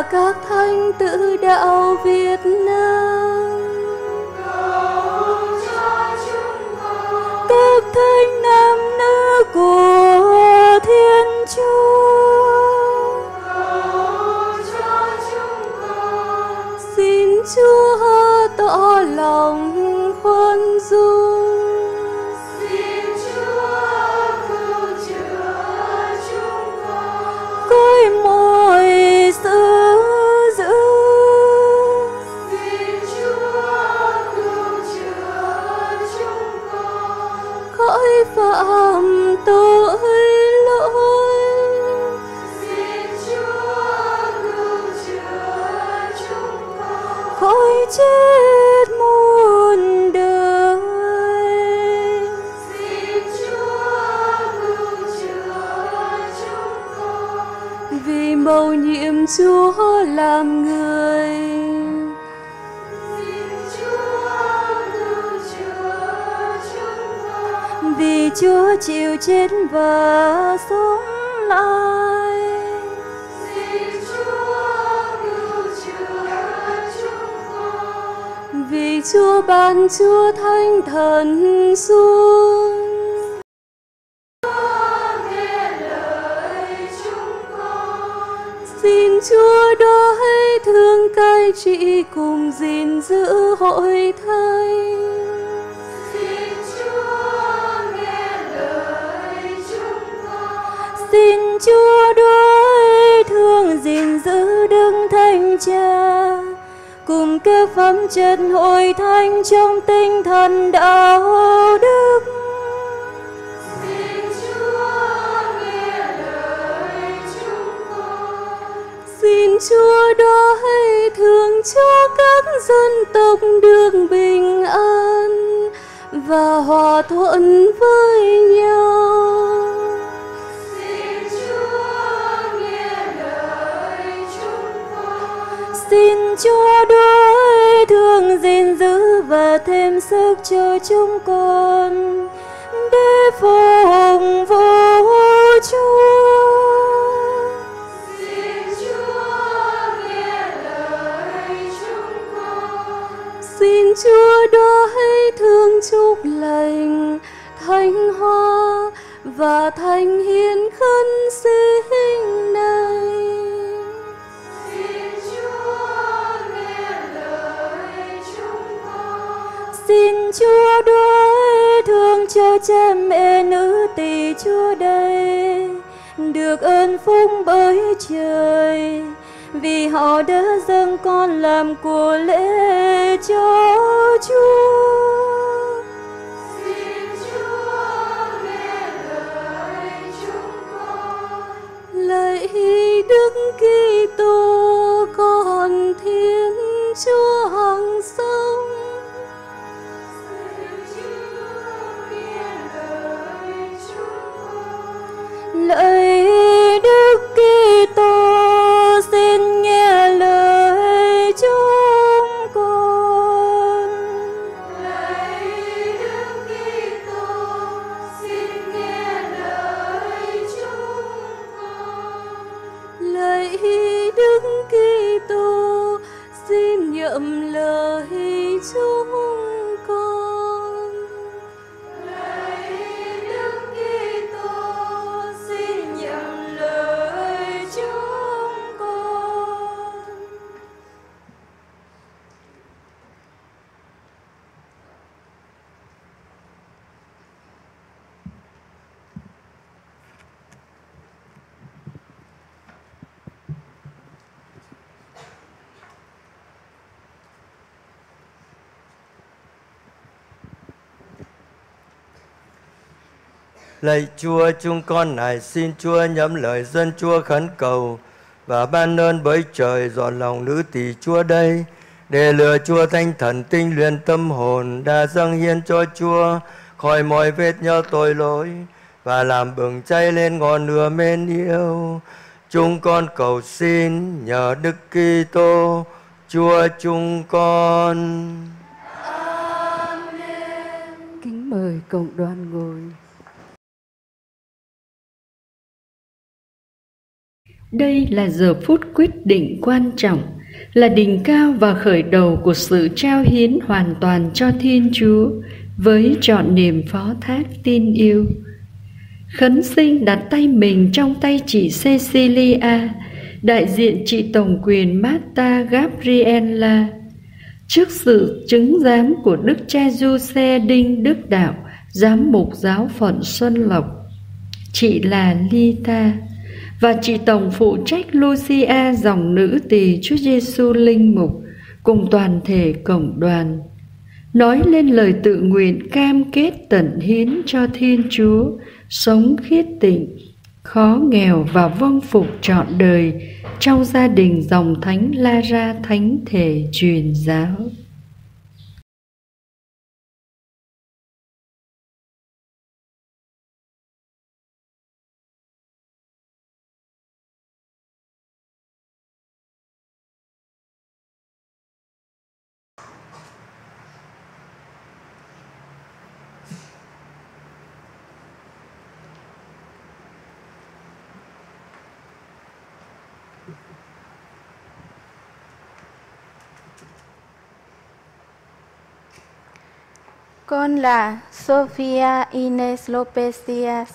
các thánh tử đạo Việt Nam. Các thánh nam nữ của Thiên Chúa, xin Chúa tỏ lòng khoan dung. Xin Chúa cứu chữa chúng con khỏi mọi sự dữ. Xin Chúa cứu chữa chúng con khỏi phạm tội lỗi. Xin Chúa cứu chữa chúng con khỏi chết muôn đời. Xin Chúa cứu chữa chúng con vì mầu nhiệm Chúa làm người. Xin Chúa cứu chữa chúng con vì Chúa chịu chết và sống lại. Xin Chúa cứu chữa chúng con vì Chúa ban Chúa Thánh Thần xuống. Nghe lời chúng con. Xin Chúa đói thương cai trị cùng gìn giữ hội thánh. Xin Chúa nghe lời chúng con. Xin Chúa đói thương gìn giữ Đức Thánh Cha cùng các phẩm chất hội thánh trong tinh thần đạo đức. Xin Chúa nghe lời chúng con. Xin Chúa đói thương cho các dân tộc được bình an và hòa thuận với nhau. Xin Chúa nghe lời chúng con. Xin Chúa đói thương gìn giữ và thêm sức cho chúng con để phục vụ Chúa. Xin Chúa nghe lời chúng con. Xin Chúa đói thương chúc lành thánh hoa và thánh hiến khấn sinh này. Xin Chúa nghe lời chúng con. Xin Chúa đói thương cho cha mẹ nữ tỳ Chúa đây được ơn phúc bởi trời vì họ đã dâng con làm của lễ cho Chúa. Xin Chúa nghe lời chúng con. Lạy Đức Kitô con Thiên Chúa hằng sống. Xin Chúa nghe lời chúng con. Lạy Đức Kitô xin nghe lời chúng con. Lạy Đức Kitô xin nghe lời chúng con. Lạy Đức Kitô xin nhậm lời chúng con. Lạy Đức Kitô xin nhậm lời chúng con.
Lạy Chúa, chúng con này xin Chúa nhắm lời dân Chúa khấn cầu và ban ơn bởi trời dọn lòng nữ tỳ Chúa đây, để lừa Chúa Thánh Thần tinh luyện tâm hồn đã dâng hiến cho Chúa khỏi mọi vết nhơ tội lỗi và làm bừng cháy lên ngọn lửa mến yêu. Chúng con cầu xin nhờ Đức Kitô Chúa chúng con.
Amen. Kính mời cộng đoàn ngồi. Đây là giờ phút quyết định quan trọng, là đỉnh cao và khởi đầu của sự trao hiến hoàn toàn cho Thiên Chúa với trọn niềm phó thác tin yêu. Khấn sinh đặt tay mình trong tay chị Cecilia, đại diện chị tổng quyền Marta Gabriela, trước sự chứng giám của Đức cha Giuse Đinh Đức Đạo, giám mục giáo phận Xuân Lộc, chị là Lita, và chị tổng phụ trách Lucia, dòng nữ tỳ Chúa Giêsu linh mục, cùng toàn thể cộng đoàn, nói lên lời tự nguyện cam kết tận hiến cho Thiên Chúa, sống khiết tịnh, khó nghèo và vâng phục trọn đời trong gia đình dòng thánh La Ra thánh thể truyền giáo.
Con là Sofia Ines Lopez Diaz,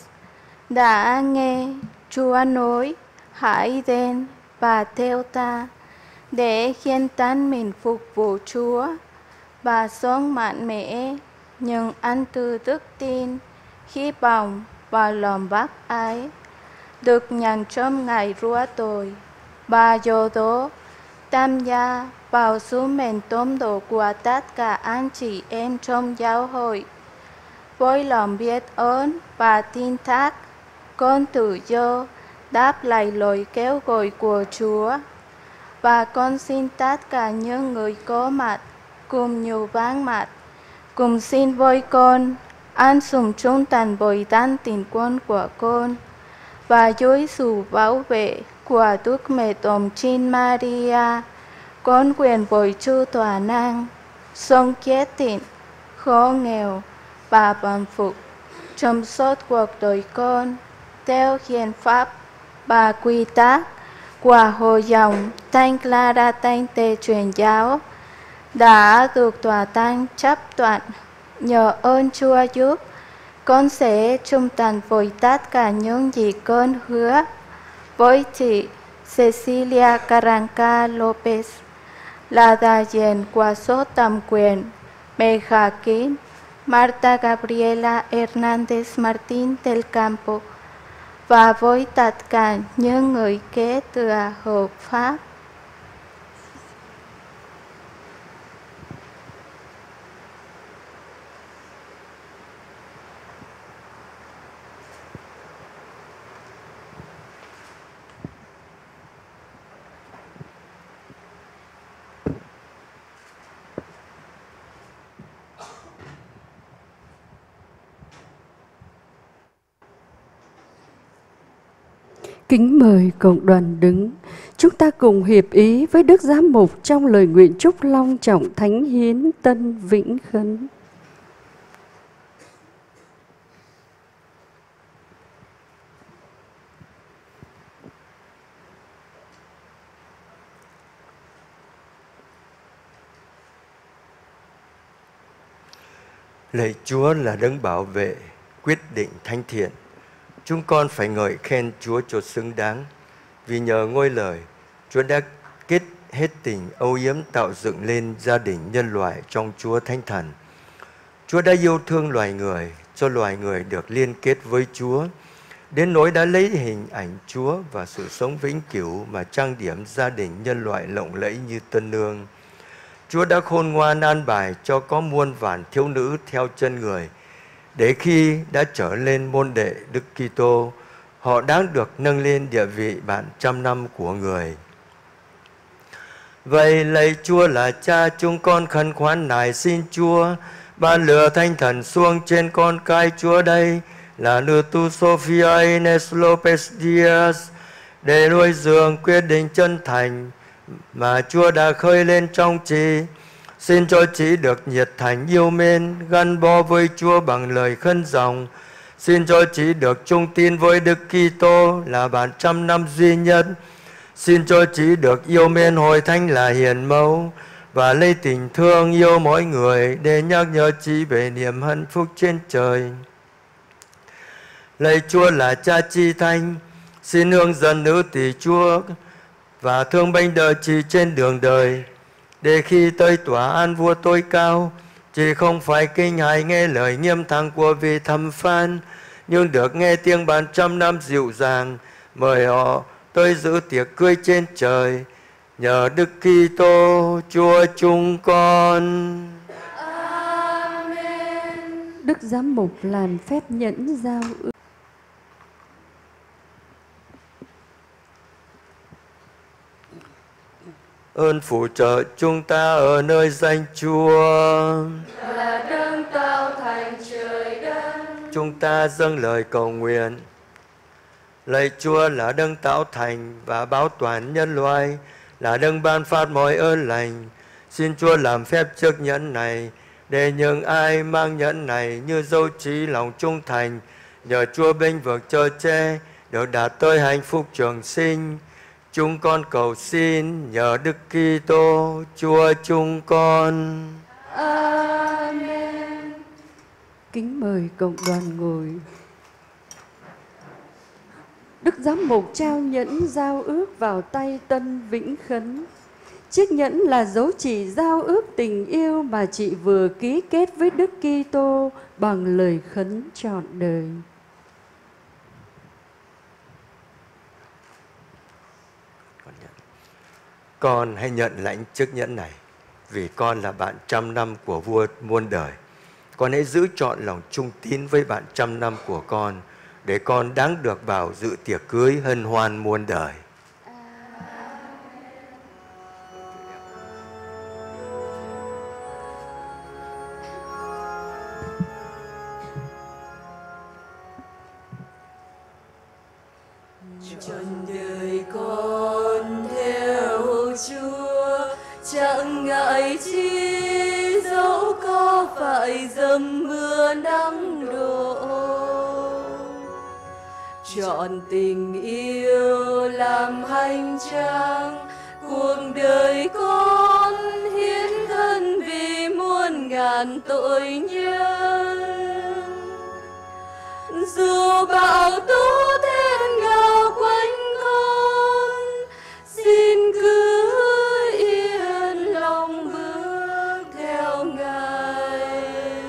đã nghe Chúa nói hãy đến và theo ta để hiến tán mình phục vụ Chúa và sống mạnh mẽ nhưng ăn từ đức tin, hy vọng và lòng bác ái được nhận trong ngày rửa tội, và do đó tham gia vào sứ mệnh tóm độ của tất cả anh chị em trong giáo hội. Với lòng biết ơn và tin thác, con tự do đáp lại lời kêu gọi của Chúa, và con xin tất cả những người có mặt cùng nhiều vắng mặt cùng xin với con an sủng trung thành bồi đan tình quân của con, và dưới sự bảo vệ của Đức Mẹ Đồng Trinh Maria, con quyền với Chúa toàn năng, sống khiết tịnh, khó nghèo và bằng phục trong suốt cuộc đời con, theo hiến pháp và quy tắc của hội dòng Thánh Clara Thánh Thể truyền giáo đã được tòa thánh chấp thuận. Nhờ ơn Chúa giúp, con sẽ trung thành với tất cả những gì con hứa với chị Cecilia Carranca Lopez, là đại diện của số tầm quyền mẹ Joaquín Marta Gabriela Hernández Martín del Campo, và với tất cả những người kế thừa hợp pháp.
Kính mời cộng đoàn đứng, chúng ta cùng hiệp ý với Đức Giám mục trong lời nguyện chúc long trọng thánh hiến Tân Vĩnh Khấn.
Lạy Chúa là đấng bảo vệ, quyết định thánh thiện. Chúng con phải ngợi khen Chúa cho xứng đáng, vì nhờ ngôi lời, Chúa đã kết hết tình âu yếm tạo dựng lên gia đình nhân loại trong Chúa Thánh Thần. Chúa đã yêu thương loài người, cho loài người được liên kết với Chúa, đến nỗi đã lấy hình ảnh Chúa và sự sống vĩnh cửu mà trang điểm gia đình nhân loại lộng lẫy như tân nương. Chúa đã khôn ngoan an bài cho có muôn vàn thiếu nữ theo chân người, để khi đã trở lên môn đệ Đức Kitô, họ đáng được nâng lên địa vị bạn trăm năm của người. Vậy lạy Chúa là Cha, chúng con khẩn khoản nài xin Chúa ban lửa Thánh Thần xuống trên con cái Chúa đây là nữ tu Sofia Ines Lopez Diaz, để nuôi dưỡng quyết định chân thành mà Chúa đã khơi lên trong chị. Xin cho chị được nhiệt thành yêu mến, gắn bó với Chúa bằng lời khấn dòng. Xin cho chị được chung tin với Đức Kitô là bạn trăm năm duy nhất. Xin cho chị được yêu mến hội thánh là hiền mẫu và lấy tình thương yêu mỗi người để nhắc nhở chị về niềm hạnh phúc trên trời. Lạy Chúa là Cha Chi Thánh, xin hướng dẫn nữ tỷ Chúa và thương bênh đỡ chị trên đường đời, để khi tới tòa án vua tối cao, chị không phải kinh hãi nghe lời nghiêm thẳng của vị thẩm phán, nhưng được nghe tiếng bàn trăm năm dịu dàng mời họ tới giữ tiệc cưới trên trời. Nhờ Đức Kitô Chúa chúng con.
Amen. Đức Giám mục làm phép nhẫn giao ước.
Ơn phù trợ chúng ta ở nơi danh Chúa,
là đấng tạo thành trời đất.
Chúng ta dâng lời cầu nguyện. Lạy Chúa là đấng tạo thành và bảo toàn nhân loại, là đấng ban phát mọi ơn lành. Xin Chúa làm phép chiếc nhẫn này, để những ai mang nhẫn này như dấu chỉ lòng trung thành, nhờ Chúa bênh vực chở che, được đạt tới hạnh phúc trường sinh. Chúng con cầu xin nhờ Đức Kitô Chúa chúng con.
Amen. Kính mời cộng đoàn ngồi. Đức Giám mục trao nhẫn giao ước vào tay Tân Vĩnh Khấn. Chiếc nhẫn là dấu chỉ giao ước tình yêu mà chị vừa ký kết với Đức Kitô bằng lời khấn trọn đời.
Con hãy nhận lãnh chiếc nhẫn này, vì con là bạn trăm năm của vua muôn đời. Con hãy giữ trọn lòng trung tín với bạn trăm năm của con, để con đáng được vào dự tiệc cưới hân hoan muôn đời.
Trọn đời con theo Chúa, chẳng ngại chi dẫu có phải dầm mưa nắng đổ. Chọn tình yêu làm hành trang, cuộc đời con hiến thân vì muôn ngàn tội nhân. Dù bão tố thiên ngào quanh con, xin cứ yên lòng bước theo Ngài.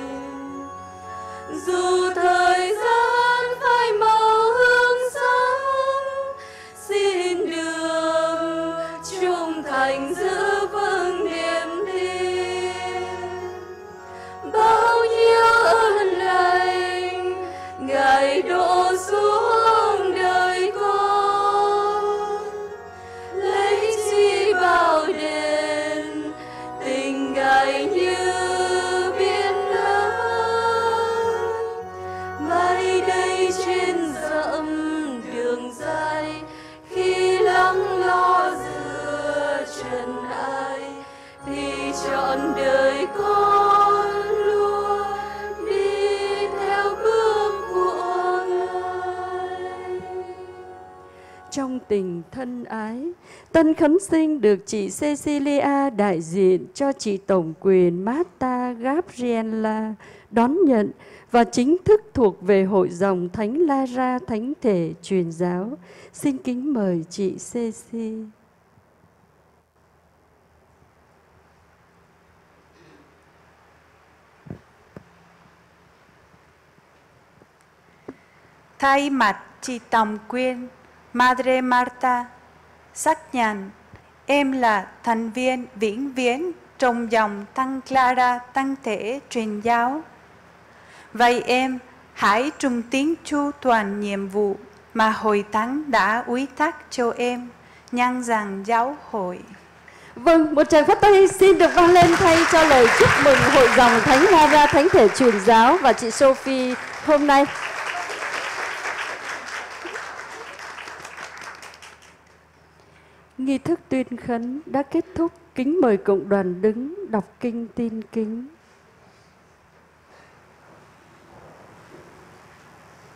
Dù thời gian phai màu hương sáng, xin đường trung thành giữ vững niềm tin. Bao nhiêu ơn lành Ngài đổ xuống đời con, lấy chi bao đền tình Ngài như biển lớn. Mai đây trên dặm đường dài, khi lắng lo giữa trần ai, thì trọn đời con luôn đi theo bước của Ngài.
Trong tình thân ái, Tân khấn sinh được chị Cecilia đại diện cho chị tổng quyền Marta Gabriela đón nhận và chính thức thuộc về hội dòng Thánh Lara Thánh Thể Truyền giáo. Xin kính mời chị Ceci.
Thay mặt chị tổng quyền Madre Marta xác nhận em là thành viên vĩnh viễn trong dòng Thánh Clara Thánh Thể Truyền giáo. Vậy em hãy trung tín chu toàn nhiệm vụ mà hội thánh đã ủy thác cho em nhân dàn giáo hội.
Vâng, một tràng phất tay xin được vang lên thay cho lời chúc mừng hội dòng Thánh Lara Thánh Thể Truyền giáo và chị Sophie hôm nay. Nghi thức tuyên khấn đã kết thúc. Kính mời cộng đoàn đứng đọc kinh tin kính.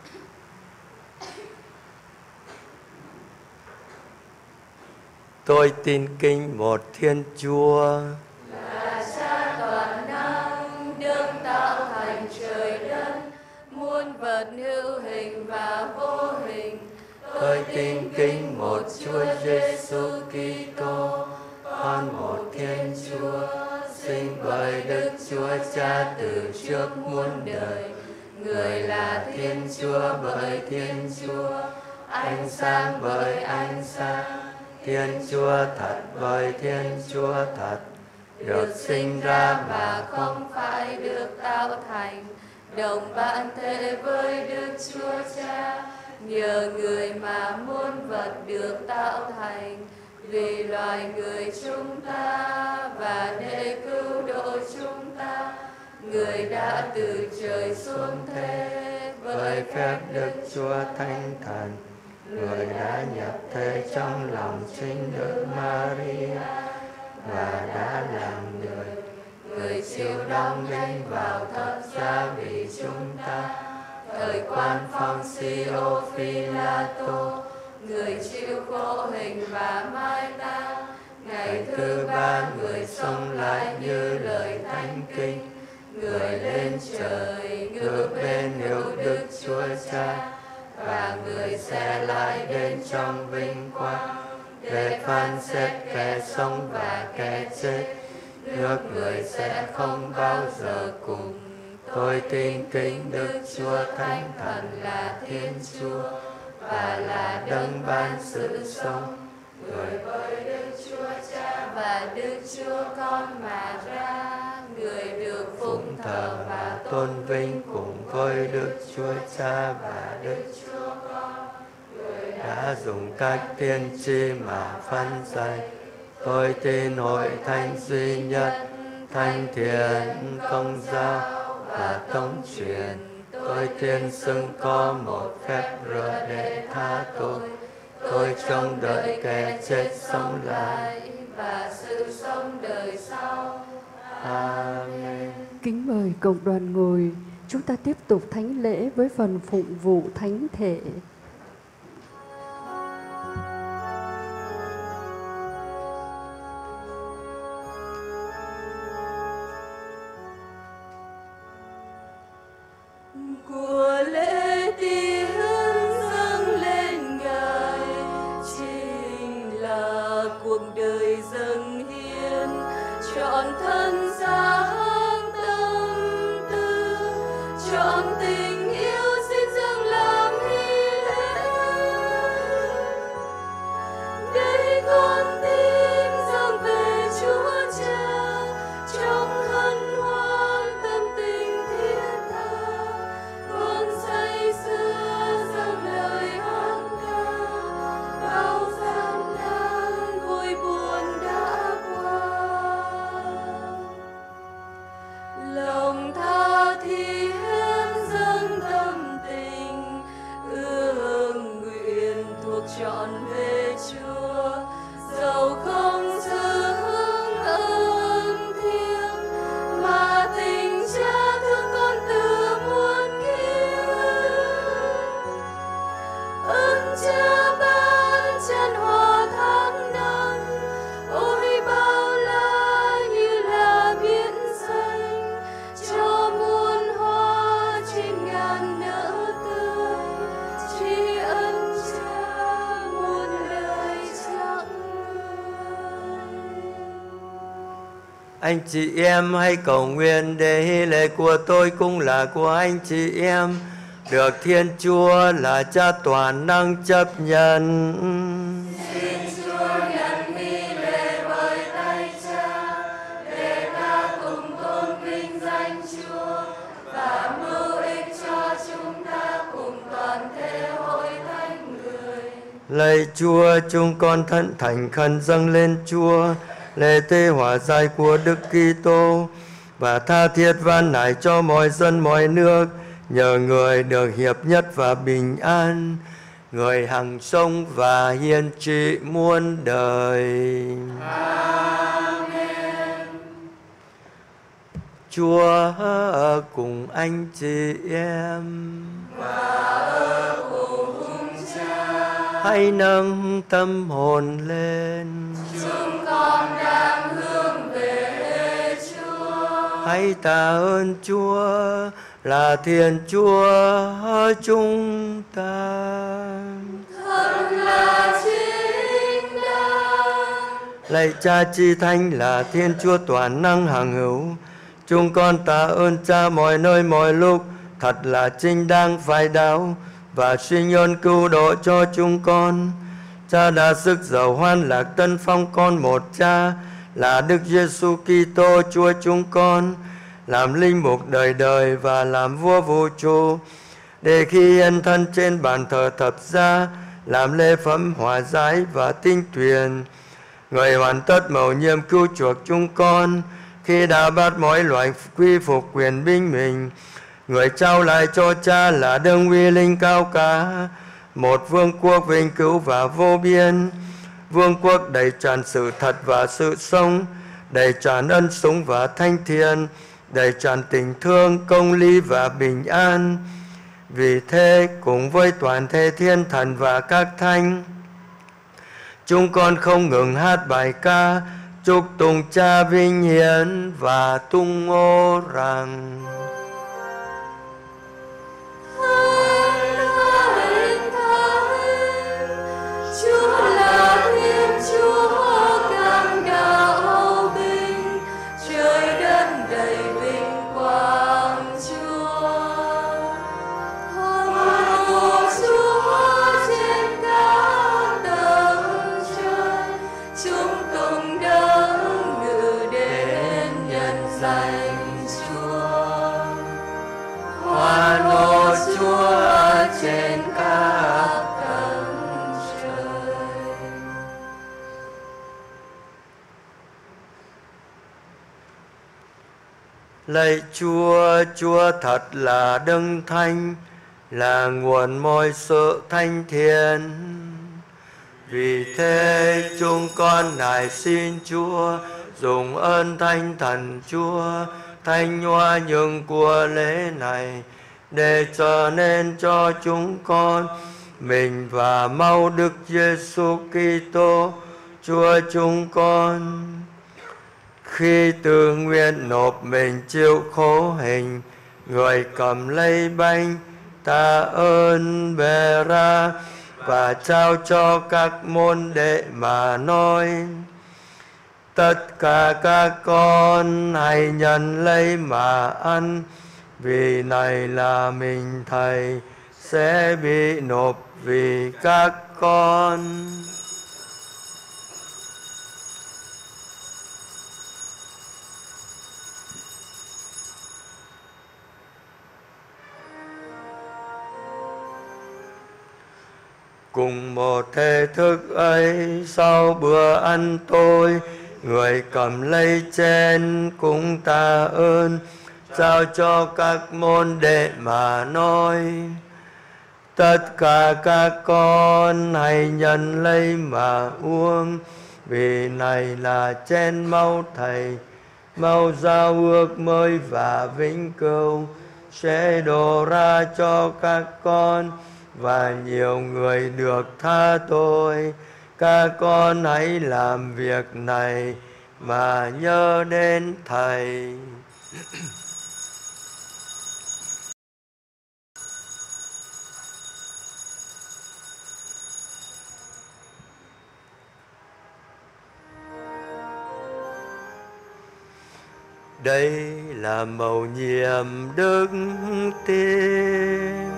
Tôi tin kính một Thiên Chúa,
là Cha toàn năng, đấng tạo thành trời đất, muôn vật hữu hình và vô hình.
tôi tin kính một Chúa Giêsu Kitô, con một Thiên Chúa, sinh bởi Đức Chúa Cha từ trước muôn đời. Người là Thiên Chúa bởi Thiên Chúa, ánh sáng bởi ánh sáng, Thiên Chúa thật bởi Thiên Chúa thật, được sinh ra mà
không phải được tạo thành, đồng bản thể với Đức Chúa Cha. Nhờ người mà muôn vật được tạo thành, vì loài người chúng ta và để cứu độ chúng ta, người đã từ trời xuống thế
với phép Đức Chúa Thánh Thần. Người đã nhập thế trong lòng chính Đức Maria và đã làm người. Người chịu đóng đinh vào thập giá vì chúng ta. Thời quan Phong Siô Phi-la-tô,
người chịu khổ hình và mai táng. Ngày thứ ba người sống lại như lời thánh kinh. Người lên trời ngự bên hữu Đức Chúa Cha, và người sẽ lại đến trong vinh quang để phán xét kẻ sống và kẻ chết. Nước người sẽ không bao giờ cùng. Tôi tin kính Đức Chúa Thánh Thần là Thiên Chúa và là đấng ban sự sống. Người với Đức Chúa Cha và Đức Chúa Con mà ra, người được phụng thờ và
tôn vinh cùng với Đức Chúa Cha và Đức
Chúa Con. Người
đã dùng các tiên tri mà phân dạy. Tôi tin hội thánh duy nhất, thánh thiện, công giáo và thống truyền. Tôi tin xưng có một phép rửa để tha tội. Tôi trông đợi kẻ chết sống lại
và sự sống đời sau.
Amen.
Kính mời cộng đoàn ngồi, chúng ta tiếp tục thánh lễ với phần phụng vụ thánh thể.
Của lễ tiễn dâng lên Ngài chính là cuộc đời dâng hiến, trọn thân xác tâm tư, trọn tình yêu xin dâng làm hy lễ. Đây con tim dâng về Chúa Cha trong hân hoan tâm tình thiết tha. Con say sưa dâng lời hát ca, bao gian nan vui buồn đã qua. Lòng tha thiết dâng tâm tình, ương nguyện thuộc trọn về Chúa, dẫu không dâng ơn thiêng mà tình Cha thương con từ muôn kiếp. Ơn Cha ban tràn hòa tháng năm, ôi bao la như là biển xanh, cho muôn hoa trên ngàn nở tươi, tri ân Cha muôn lời chẳng nguôi.
Anh chị em hãy cầu nguyện để hy lễ của tôi cũng là của anh chị em, được Thiên Chúa là Cha toàn năng chấp nhận.
Xin Chúa nhận nghi lễ bởi tay Cha, để ta cùng tôn vinh danh Chúa và mưu ích cho chúng ta cùng toàn thể hội thánh người.
Lạy Chúa, chúng con thân thành khẩn dâng lên Chúa lễ tế hòa giải của Đức Kitô và tha thiết van nài cho mọi dân mọi nước, nhờ người được hiệp nhất và bình an, người hằng sống và hiền trị muôn đời.
Amen.
Chúa ở cùng anh chị em
Và ở cùng Cha,
hãy nâng tâm hồn lên.
con đang hướng về Chúa.
Hãy tạ ơn Chúa là Thiên Chúa chúng ta.
Thật là chính đáng.
Lạy Cha Chi Thánh là Thiên Chúa toàn năng hằng hữu, chúng con tạ ơn Cha mọi nơi mọi lúc, thật là chính đáng phải đạo và sinh ơn cứu độ cho chúng con. Cha đã sức giàu hoan lạc tân phong con một Cha là Đức Giêsu Kitô Chúa chúng con, làm linh mục đời đời và làm vua vũ trụ, để khi hiện thân trên bàn thờ thập giá làm lễ phẩm hòa giải và tinh tuyền, người hoàn tất mầu nhiệm cứu chuộc chúng con. Khi đã bắt mọi loại quy phục quyền binh mình, người trao lại cho Cha là đấng uy linh cao cả, một vương quốc vinh cửu và vô biên, vương quốc đầy tràn sự thật và sự sống, đầy tràn ân sủng và thanh thiện, đầy tràn tình thương, công lý và bình an. Vì thế, cùng với toàn thể thiên thần và các thánh, chúng con không ngừng hát bài ca chúc tụng Cha vinh hiển và tung hô rằng:
Chúa là Thiên Chúa càng đạo bình, trời đất đầy vinh quang Chúa. Hồng của Chúa trên các tầng trời, chúng cùng đấng ngự đến nhân danh Chúa.
Hoan hô Chúa trên các lạy Chúa, Chúa thật là đấng thánh, là nguồn mọi sự thanh thiện. Vì thế chúng con nài xin Chúa dùng ơn Thánh Thần Chúa thanh hoa những của lễ này, để trở nên cho chúng con mình và mau Đức Giêsu Kitô Chúa chúng con. Khi tự nguyện nộp mình chịu khổ hình, người cầm lấy bánh tạ ơn bề ra và trao cho các môn đệ mà nói: tất cả các con hãy nhận lấy mà ăn, vì này là mình Thầy sẽ bị nộp vì các con. Cùng một thể thức ấy, sau bữa ăn tối, người cầm lấy chén cũng tạ ơn, trao cho các môn đệ mà nói: tất cả các con hãy nhận lấy mà uống, vì này là chén máu Thầy, máu giao ước mới và vĩnh cửu, sẽ đổ ra cho các con và nhiều người được tha tội. Các con hãy làm việc này mà nhớ đến Thầy. Đây là mầu nhiệm đức tin.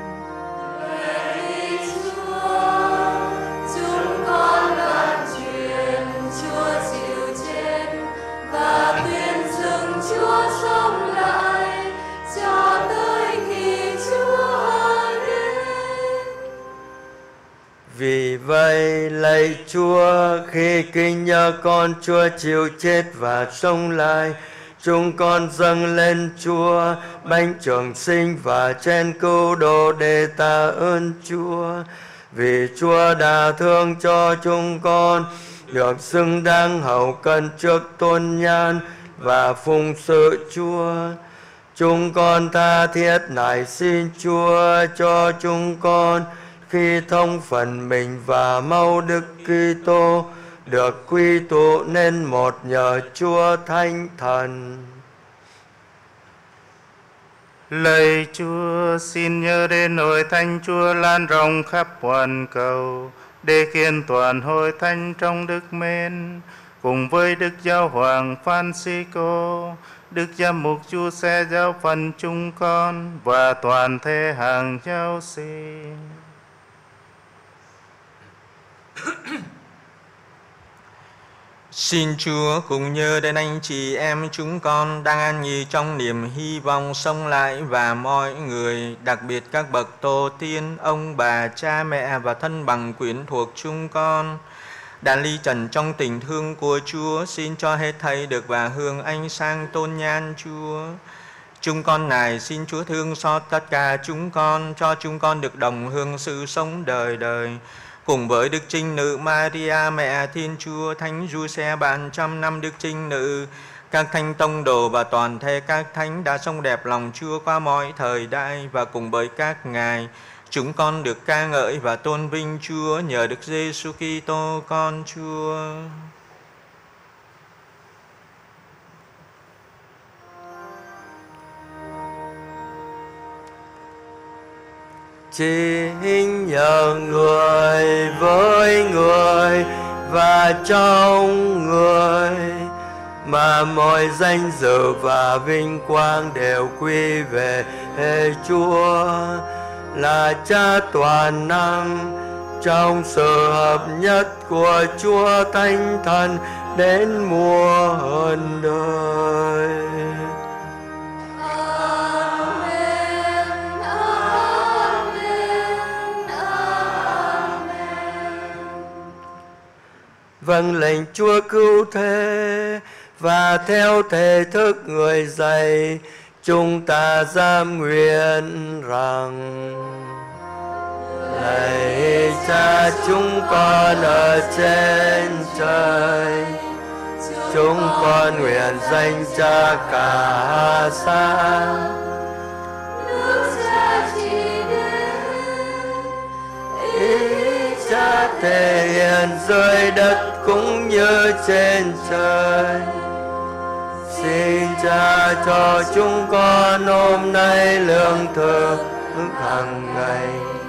Lạy Chúa, chúng con loan truyền Chúa chịu chết và tuyên xưng Chúa sống lại cho tới khi Chúa đến.
Vì vậy, lạy Chúa, khi kinh nhớ con Chúa chịu chết và sống lại, chúng con dâng lên Chúa bánh trường sinh và chén cứu độ để tạ ơn Chúa. Vì Chúa đã thương cho chúng con được xứng đáng hầu cận trước tôn nhan và phụng sự Chúa. Chúng con tha thiết nài xin Chúa cho chúng con khi thông phần mình và mau Đức Kitô được quy tụ nên một nhờ Chúa Thánh Thần.
Lạy Chúa, xin nhớ đến hội thánh Chúa lan rộng khắp hoàn cầu, để khiến toàn hội thánh trong đức mến, cùng với Đức Giáo Hoàng Francisco, Đức Giám mục Chúa sẽ giáo phận chúng con và toàn thể hàng giáo sĩ.
Xin Chúa cùng nhớ đến anh chị em chúng con đang an nghỉ trong niềm hy vọng sống lại, và mọi người, đặc biệt các bậc tổ tiên, ông bà, cha mẹ và thân bằng quyến thuộc chúng con đã ly trần trong tình thương của Chúa. Xin cho hết thảy được và hương ánh sáng tôn nhan Chúa. Chúng con này xin Chúa thương xót tất cả chúng con, cho chúng con được đồng hương sự sống đời đời, cùng với Đức Trinh Nữ Maria mẹ Thiên Chúa, Thánh Giuse bạn trăm năm Đức Trinh Nữ, các thánh tông đồ và toàn thể các thánh đã sống đẹp lòng Chúa qua mọi thời đại, và cùng với các ngài chúng con được ca ngợi và tôn vinh Chúa nhờ Đức Giêsu Kitô con Chúa.
Chính nhờ người với người và trong người mà mọi danh dự và vinh quang đều quy về Chúa là Cha toàn năng, trong sự hợp nhất của Chúa Thánh Thần đến muôn đời. Vâng lệnh Chúa cứu thế, và theo thể thức người dạy, chúng ta giam nguyện rằng: lạy Cha chúng con ở trên trời, chúng con nguyện danh Cha cả sáng, Cha thể hiện dưới đất cũng như trên trời. Xin Cha cho chúng con hôm nay lương thực hàng ngày,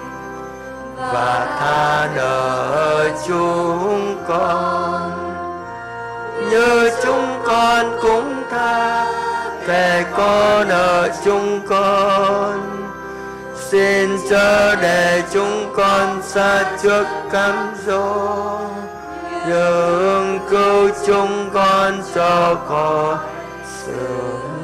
và tha nợ chúng con như chúng con cũng tha kẻ có nợ chúng con. Xin chớ để chúng con xa trước cám dỗ, nhưng cứu chúng con cho khỏi sự.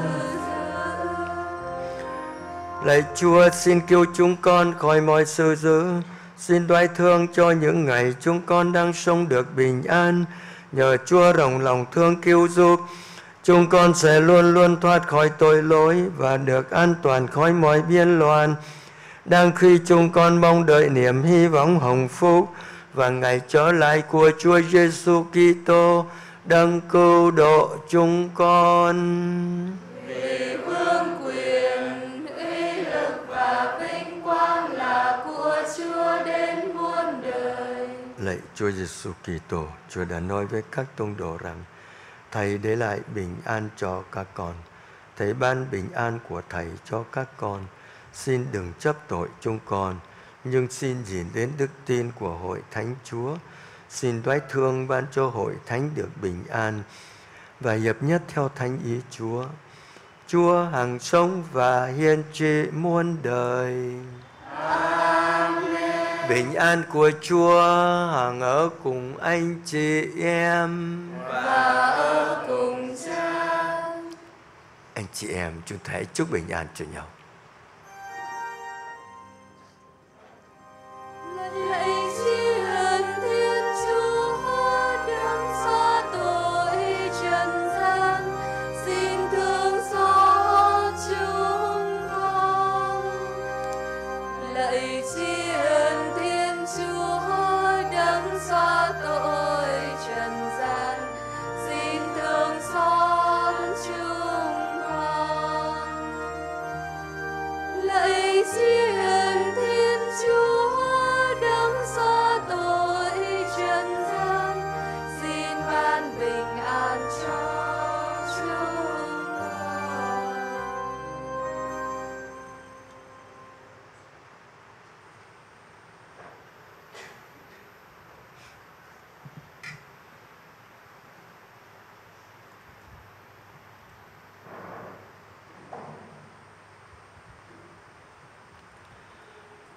Lạy Chúa, xin cứu chúng con khỏi mọi sự dữ. Xin đoái thương cho những ngày chúng con đang sống được bình an. Nhờ Chúa rộng lòng thương cứu giúp, chúng con sẽ luôn luôn thoát khỏi tội lỗi và được an toàn khỏi mọi biên loạn. Đang khi chúng con mong đợi niềm hy vọng hồng phúc và ngày trở lại của Chúa Giêsu Kitô đấng cứu độ chúng con.
Vì vương quyền, uy lực và vinh quang là của Chúa đến muôn đời.
Lạy Chúa Giêsu Kitô, Chúa đã nói với các tông đồ rằng: Thầy để lại bình an cho các con, Thầy ban bình an của Thầy cho các con. Xin đừng chấp tội chúng con, nhưng xin gìn đến đức tin của hội thánh Chúa. Xin đoái thương ban cho hội thánh được bình an và hiệp nhất theo thánh ý Chúa. Chúa hằng sống và hiên trị muôn đời.
Amen.
Bình an của Chúa hằng ở cùng anh chị em
và ở cùng Cha.
Anh chị em, chúng ta hãy chúc bình an cho nhau.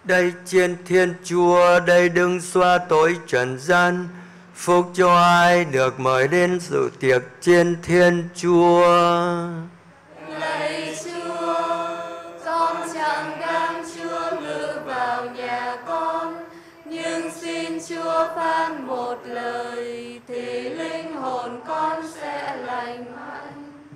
Đây trên Thiên Chúa, đây đừng xóa tội trần gian. Phúc cho ai được mời đến dự tiệc trên Thiên Chúa.
Lạy Chúa, con chẳng đáng Chúa ngự vào nhà con, nhưng xin Chúa phán một lời thì linh hồn con sẽ lành mạnh.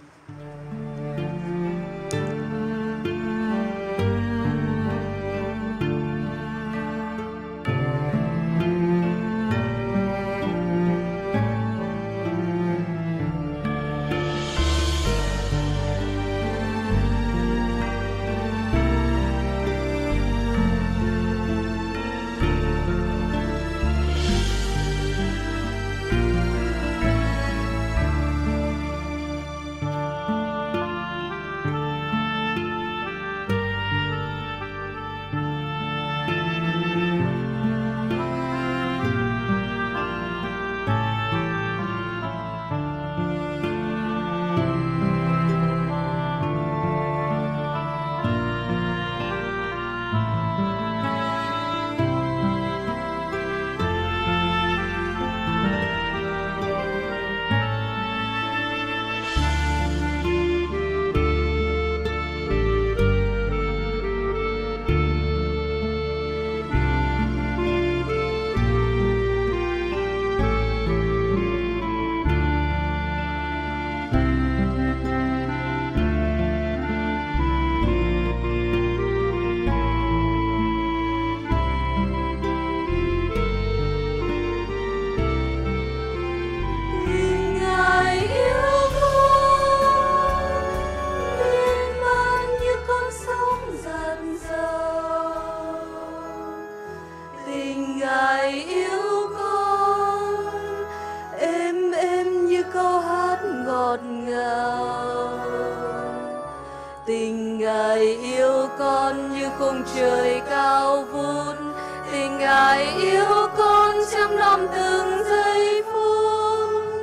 Tình Ngài yêu con như khung trời cao vút, tình Ngài yêu con chăm nom từng giây phút.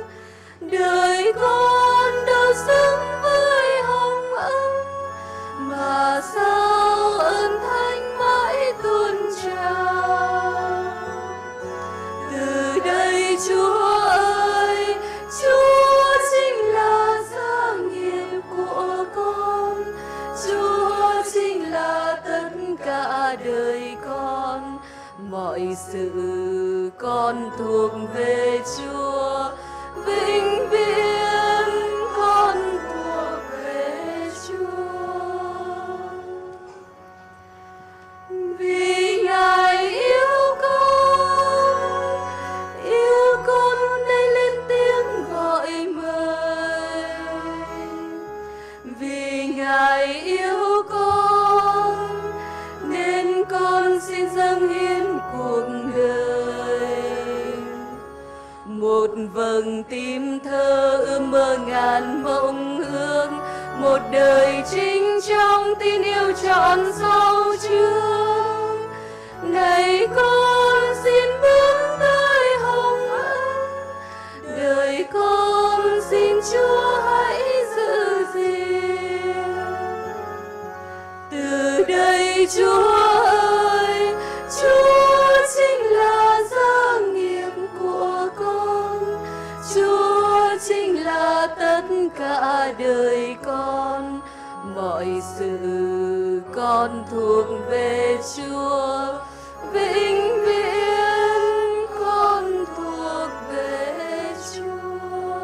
Đời con đâu xứng với hồng ân, mà sao ơn thánh mãi tuôn trào. Từ đây Chúa ơi, Chúa chính là gia nghiệp của con, Chúa chính là tất cả đời con. Mọi sự con thuộc về Chúa, vĩnh viễn con thuộc về Chúa. Vì Ngài yêu con, yêu con đây lên tiếng gọi mời. Vì Ngài yêu con nên con xin dâng hiến cuộc đời. Một vầng tim thơ ươm mơ ngàn mộng ước, một đời chính trong tin yêu trọn sâu chương. Này con xin bước tới hồng ân, đời con xin Chúa hãy giữ gìn. Từ đây Chúa ơi, Chúa chính là gia nghiệp của con, Chúa chính là tất cả đời con. Mọi sự con thuộc về Chúa, vĩnh viễn con thuộc về Chúa.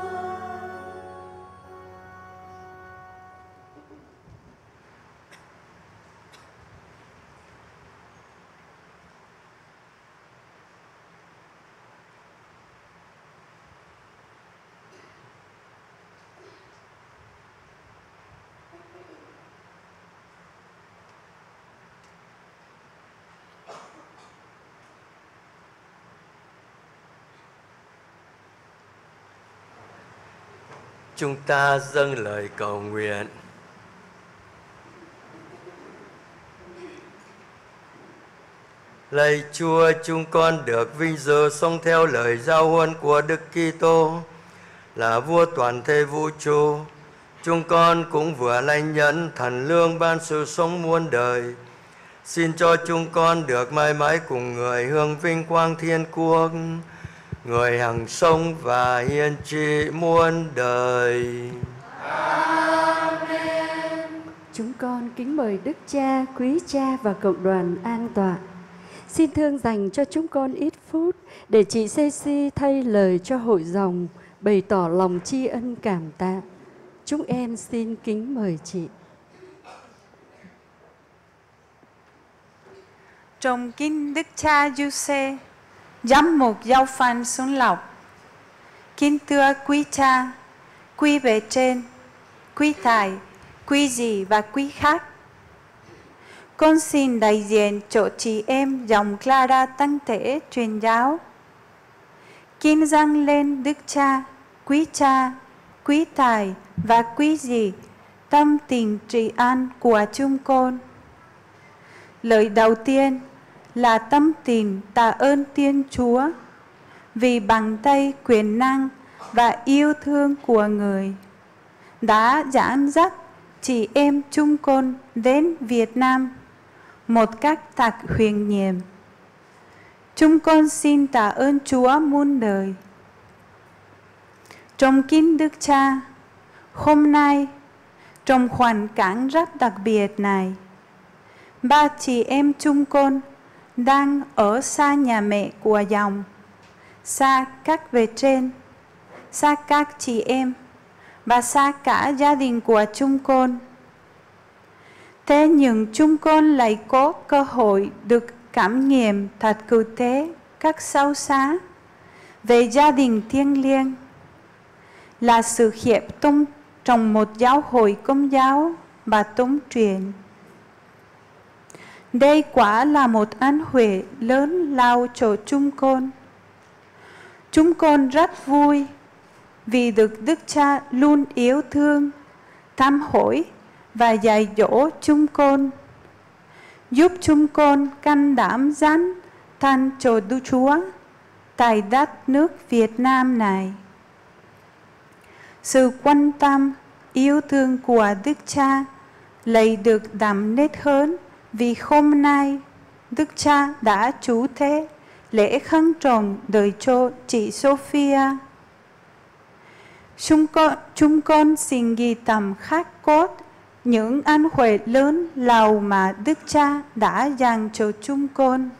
Chúng ta dâng lời cầu nguyện. Lạy Chúa, chúng con được vinh dự sống theo lời giao huấn của Đức Kitô là vua toàn thể vũ trụ. Chúng con cũng vừa lãnh nhận thần lương ban sự sống muôn đời. Xin cho chúng con được mãi mãi cùng người hương vinh quang thiên quốc, người hằng sống và hiên trị muôn đời.
Amen.
Chúng con kính mời Đức Cha, Quý Cha và cộng đoàn an tọa. Xin thương dành cho chúng con ít phút để chị Ceci thay lời cho hội dòng bày tỏ lòng tri ân cảm tạ. Chúng em xin kính mời chị.
Trong kinh Đức Cha Giuse, giám mục Giáo phận Xuân Lộc: Kính thưa quý cha, quý bề trên, quý thầy, quý dì và quý khác, con xin đại diện cho chị em dòng Clara tăng thể truyền giáo kính dâng lên Đức Cha, quý cha, quý thầy và quý dì tâm tình tri ân của chúng con. Lời đầu tiên là tâm tình tạ ơn Thiên Chúa vì bằng tay quyền năng và yêu thương của Người đã dẫn dắt chị em chúng con đến Việt Nam một cách thật huyền nhiệm. Chúng con xin tạ ơn Chúa muôn đời. Trong kinh Đức Cha, hôm nay, trong hoàn cảnh rất đặc biệt này, ba chị em chúng con đang ở xa nhà mẹ của dòng, xa các bề trên, xa các chị em và xa cả gia đình của chúng con. Thế nhưng chúng con lại có cơ hội được cảm nghiệm thật cụ thể các sâu xa về gia đình thiêng liêng, là sự hiệp tung trong một giáo hội Công giáo và Tống truyền. Đây quả là một ân huệ lớn lao cho chúng con. Chúng con rất vui vì được Đức Cha luôn yêu thương, thăm hỏi và dạy dỗ chúng con, giúp chúng con can đảm dấn thân cho Đức Chúa tại đất nước Việt Nam này. Sự quan tâm, yêu thương của Đức Cha lại được đậm nét hơn vì hôm nay Đức Cha đã chủ thế lễ khấn tròn đời cho chị Sophia. Chúng con, chúng con xin ghi tầm khắc cốt những ân huệ lớn lao mà Đức Cha đã dành cho chúng con.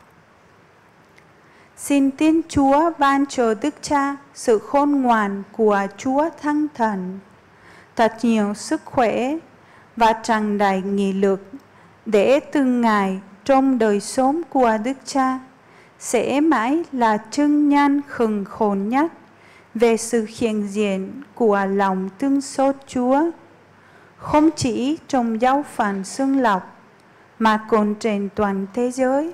Xin Thiên Chúa ban cho Đức Cha sự khôn ngoan của Chúa Thánh Thần, thật nhiều sức khỏe và tràn đầy nghị lực để từng ngày trong đời sống của Đức Cha sẽ mãi là chứng nhân khừng khôn nhất về sự hiện diện của lòng thương xót Chúa, không chỉ trong giáo phận Xuân Lộc mà còn trên toàn thế giới.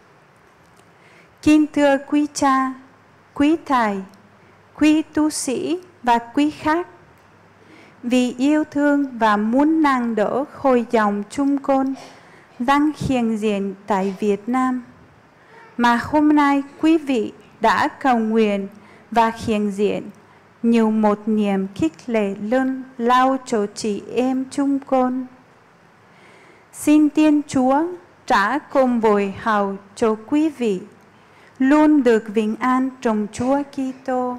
Kính thưa quý cha, quý thầy, quý tu sĩ và quý khác, vì yêu thương và muốn nâng đỡ hội dòng chúng con đang hiện diện tại Việt Nam, mà hôm nay quý vị đã cầu nguyện và hiện diện nhiều một niềm khích lệ lớn lao cho chị em chúng con. Xin Thiên Chúa trả công bồi hầu cho quý vị luôn được vinh an trong Chúa Kitô.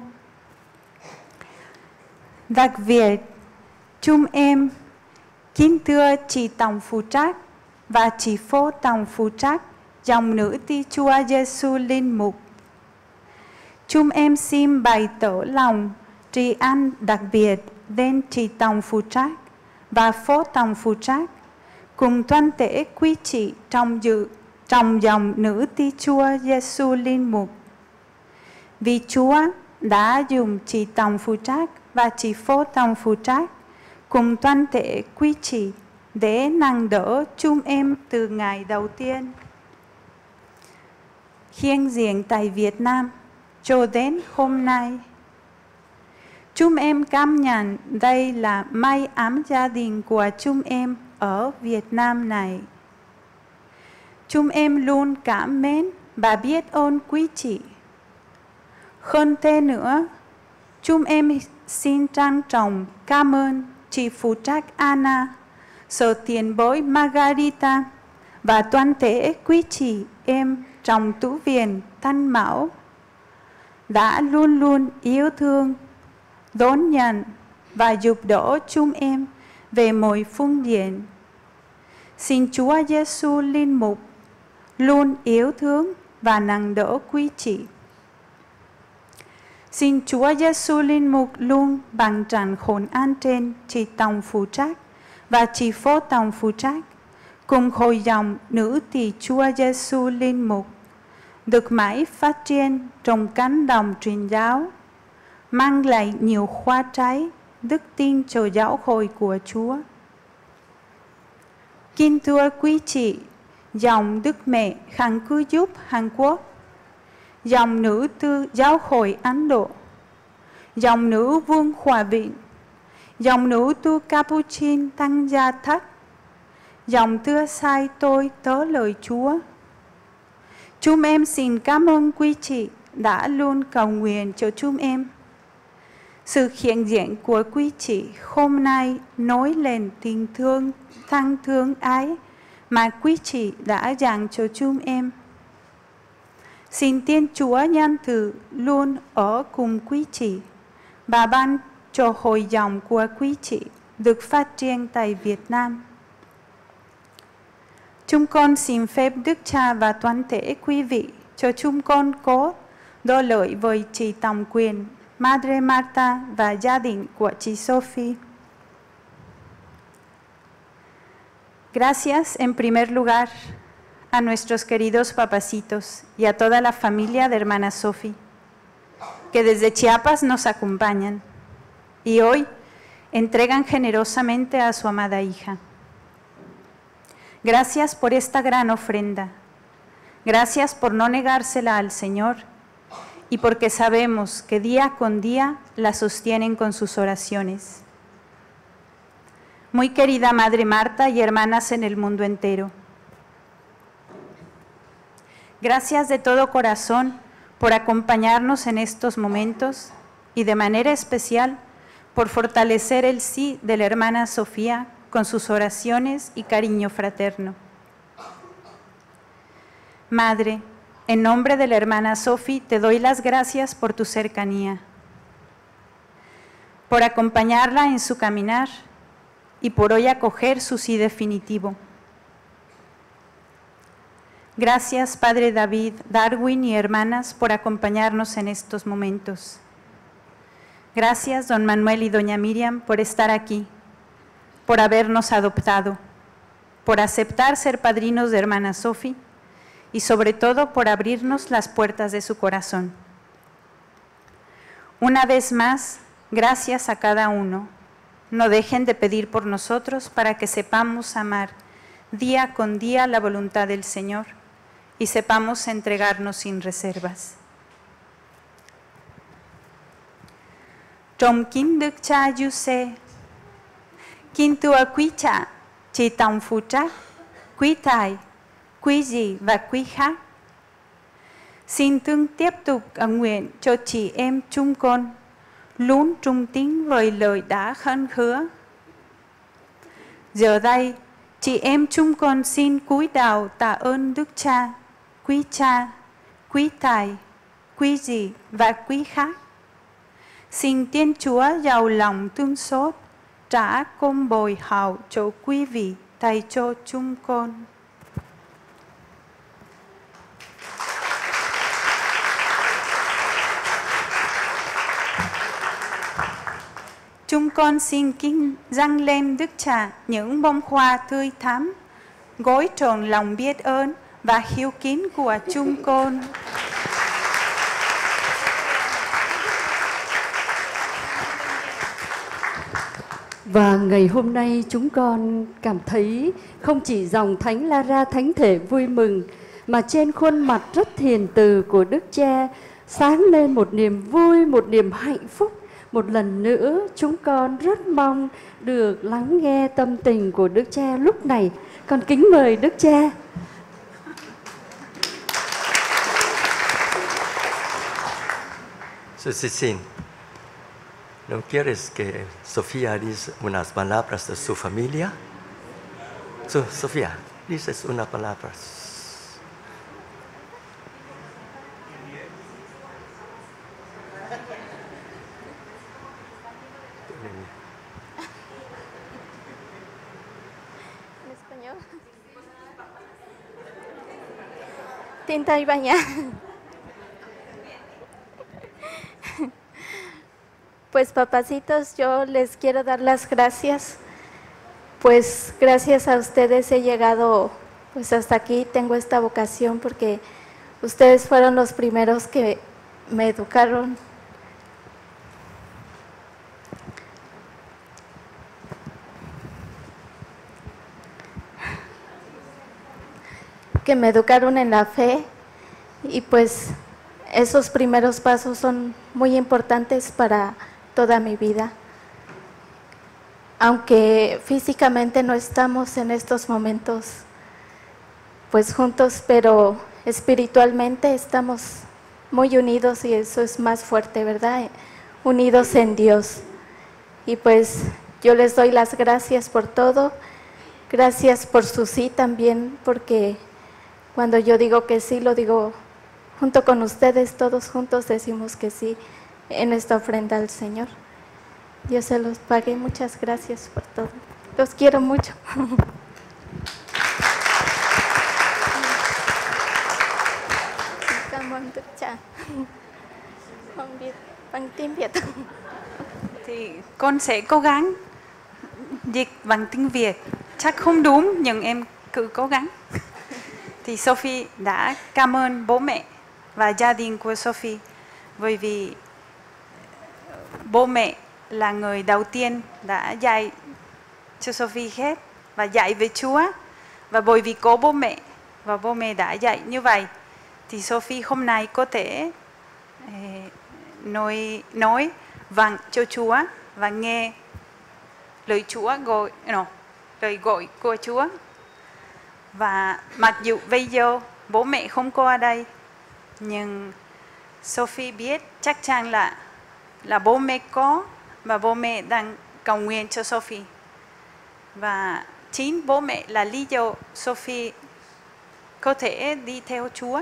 Đặc biệt, chúng em kính thưa chị tổng phụ trách và chị phó tổng phụ trách dòng nữ Ti Chúa Giêsu linh mục. Chúng em xin bày tỏ lòng tri ân đặc biệt đến chị tổng phụ trách và phó tổng phụ trách cùng toàn thể quý chị trong dự trong dòng nữ Ti Chúa Giêsu linh mục. Vì Chúa đã dùng chị tổng phụ trách và chị phó tổng phụ trách cùng toàn thể quý chị để nâng đỡ chúng em từ ngày đầu tiên hiện diện tại Việt Nam cho đến hôm nay. Chúng em cảm nhận đây là mái ấm gia đình của chúng em ở Việt Nam này. Chúng em luôn cảm mến và biết ơn quý chị. Hơn thế nữa, chúng em xin trân trọng cảm ơn chị phụ trách Anna, sở tiền bối Margarita và toàn thể quý chị em trong tu viện Thanh Mẫu đã luôn luôn yêu thương, đón nhận và giúp đỡ chúng em về mọi phương diện. Xin Chúa Giêsu Linh Mục luôn yêu thương và nâng đỡ quý chị. Xin Chúa Giêsu Linh Mục luôn bằng tràn khôn an trên chị tổng phụ trách và chị phó tổng phụ trách cùng hội dòng nữ tỳ Chúa Giêsu Linh Mục được mãi phát triển trong cánh đồng truyền giáo, mang lại nhiều hoa trái đức tin cho giáo hội của Chúa. Kính thưa quý chị, dòng Đức Mẹ Khẳng Cứu Giúp Hàn Quốc, dòng nữ tư giáo hội Ấn Độ, dòng nữ vương Hòa Bình, dòng nữ tu Capuchin Tăng Gia Thất, dòng thưa sai tôi tớ lời Chúa. Chúng em xin cảm ơn quý chị đã luôn cầu nguyện cho chúng em. Sự hiện diện của quý chị hôm nay nói lên tình thương, thân thương ái mà quý chị đã dành cho chúng em. Xin Thiên Chúa nhân từ luôn ở cùng quý chị và ban cho hội dòng của quý chị được phát triển tại Việt Nam. Chúng con xin phép Đức Cha và toàn thể quý vị cho chúng con có đo lợi với chị Tổng quyền Madre Marta và gia đình của chị Sophie. Gracias en primer lugar a nuestros queridos papacitos y a toda la familia de hermana Sophie, que desde Chiapas nos acompañan y hoy entregan generosamente a su amada hija. Gracias por esta gran ofrenda. Gracias por no negársela al Señor y porque sabemos que día con día la sostienen con sus oraciones. Muy querida Madre Marta y hermanas en el mundo entero, gracias de todo corazón por acompañarnos en estos momentos y de manera especial por fortalecer el sí de la hermana Sofía con sus oraciones y cariño fraterno. Madre, en nombre de la hermana Sophie, te doy las gracias por tu cercanía, por acompañarla en su caminar y por hoy acoger su sí definitivo. Gracias, Padre David, Darwin y hermanas, por acompañarnos en estos momentos. Gracias, don Manuel y doña Miriam, por estar aquí, por habernos adoptado, por aceptar ser padrinos de hermana Sophie y sobre todo por abrirnos las puertas de su corazón. Una vez más, gracias a cada uno. No dejen de pedir por nosotros para que sepamos amar día con día la voluntad del Señor y sepamos entregarnos sin reservas. Trong kính Đức Cha Giuse, kính thưa quý cha, chị Tổng phụ trách, quý thầy, quý dì và quý khác, xin thương tiếp tục ân nguyện cho chị em chúng con luôn trung tín với lời đã khấn hứa. Giờ đây, chị em chúng con xin cúi đầu tạ ơn Đức Cha, quý cha, quý thầy, quý dì và quý khác. Xin Thiên Chúa giàu lòng thương xót trả công bồi hậu cho quý vị thầy cho chúng con. Chúng con xin kính dâng lên Đức Cha những bông hoa tươi thắm, gối tròn lòng biết ơn và hiếu kính của chúng con.
Và ngày hôm nay chúng con cảm thấy không chỉ dòng Thánh Lara Thánh Thể vui mừng, mà trên khuôn mặt rất hiền từ của Đức Cha sáng lên một niềm vui, một niềm hạnh phúc. Một lần nữa chúng con rất mong được lắng nghe tâm tình của Đức Cha lúc này. Con kính mời Đức Cha.
So, xin, ¿no quieres que Sofía diga unas palabras de su familia? So, Sofía. Dices una palabra.
En español. Tinta y baña. Pues papacitos, yo les quiero dar las gracias. Pues gracias a ustedes he llegado pues hasta aquí, tengo esta vocación porque ustedes fueron los primeros que me educaron. que me educaron en la fe y pues esos primeros pasos son muy importantes para toda mi vida. Aunque físicamente no estamos en estos momentos pues juntos, pero espiritualmente estamos muy unidos y eso es más fuerte, ¿verdad? Unidos en Dios. Y pues yo les doy las gracias por todo. Gracias por su sí también, porque cuando yo digo que sí, lo digo junto con ustedes, todos juntos decimos que sí en esta ofrenda al Señor. Dios se los pague. Muchas gracias por todo. Los quiero mucho. Cảm ơn tất cả. Không biết bằng tiếng Việt.
Thì con sẽ cố gắng dịch bằng tiếng Việt. Chắc không đúng nhưng em cứ cố gắng. Thì Sophie đã cảm ơn bố mẹ và gia đình của Sophie, bởi vì bố mẹ là người đầu tiên đã dạy cho Sophie hết và dạy về Chúa. Và bởi vì có bố mẹ và bố mẹ đã dạy như vậy thì Sophie hôm nay có thể eh, nói nói vâng cho Chúa và nghe lời Chúa gọi, no, lời gọi của Chúa. Và mặc dù bây giờ bố mẹ không có ở đây, nhưng Sophie biết chắc chắn là là bố mẹ có và bố mẹ đang cầu nguyện cho Sophie. Và chính bố mẹ là lý do Sophie có thể đi theo Chúa.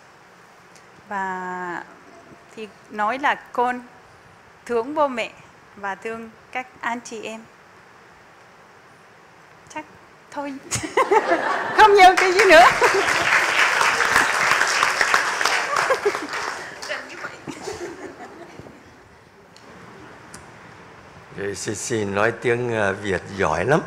Và thì nói là con thương bố mẹ và thương các anh chị em. Chắc thôi. Không nhiều cái gì nữa.
Rồi Cici nói tiếng Việt giỏi lắm,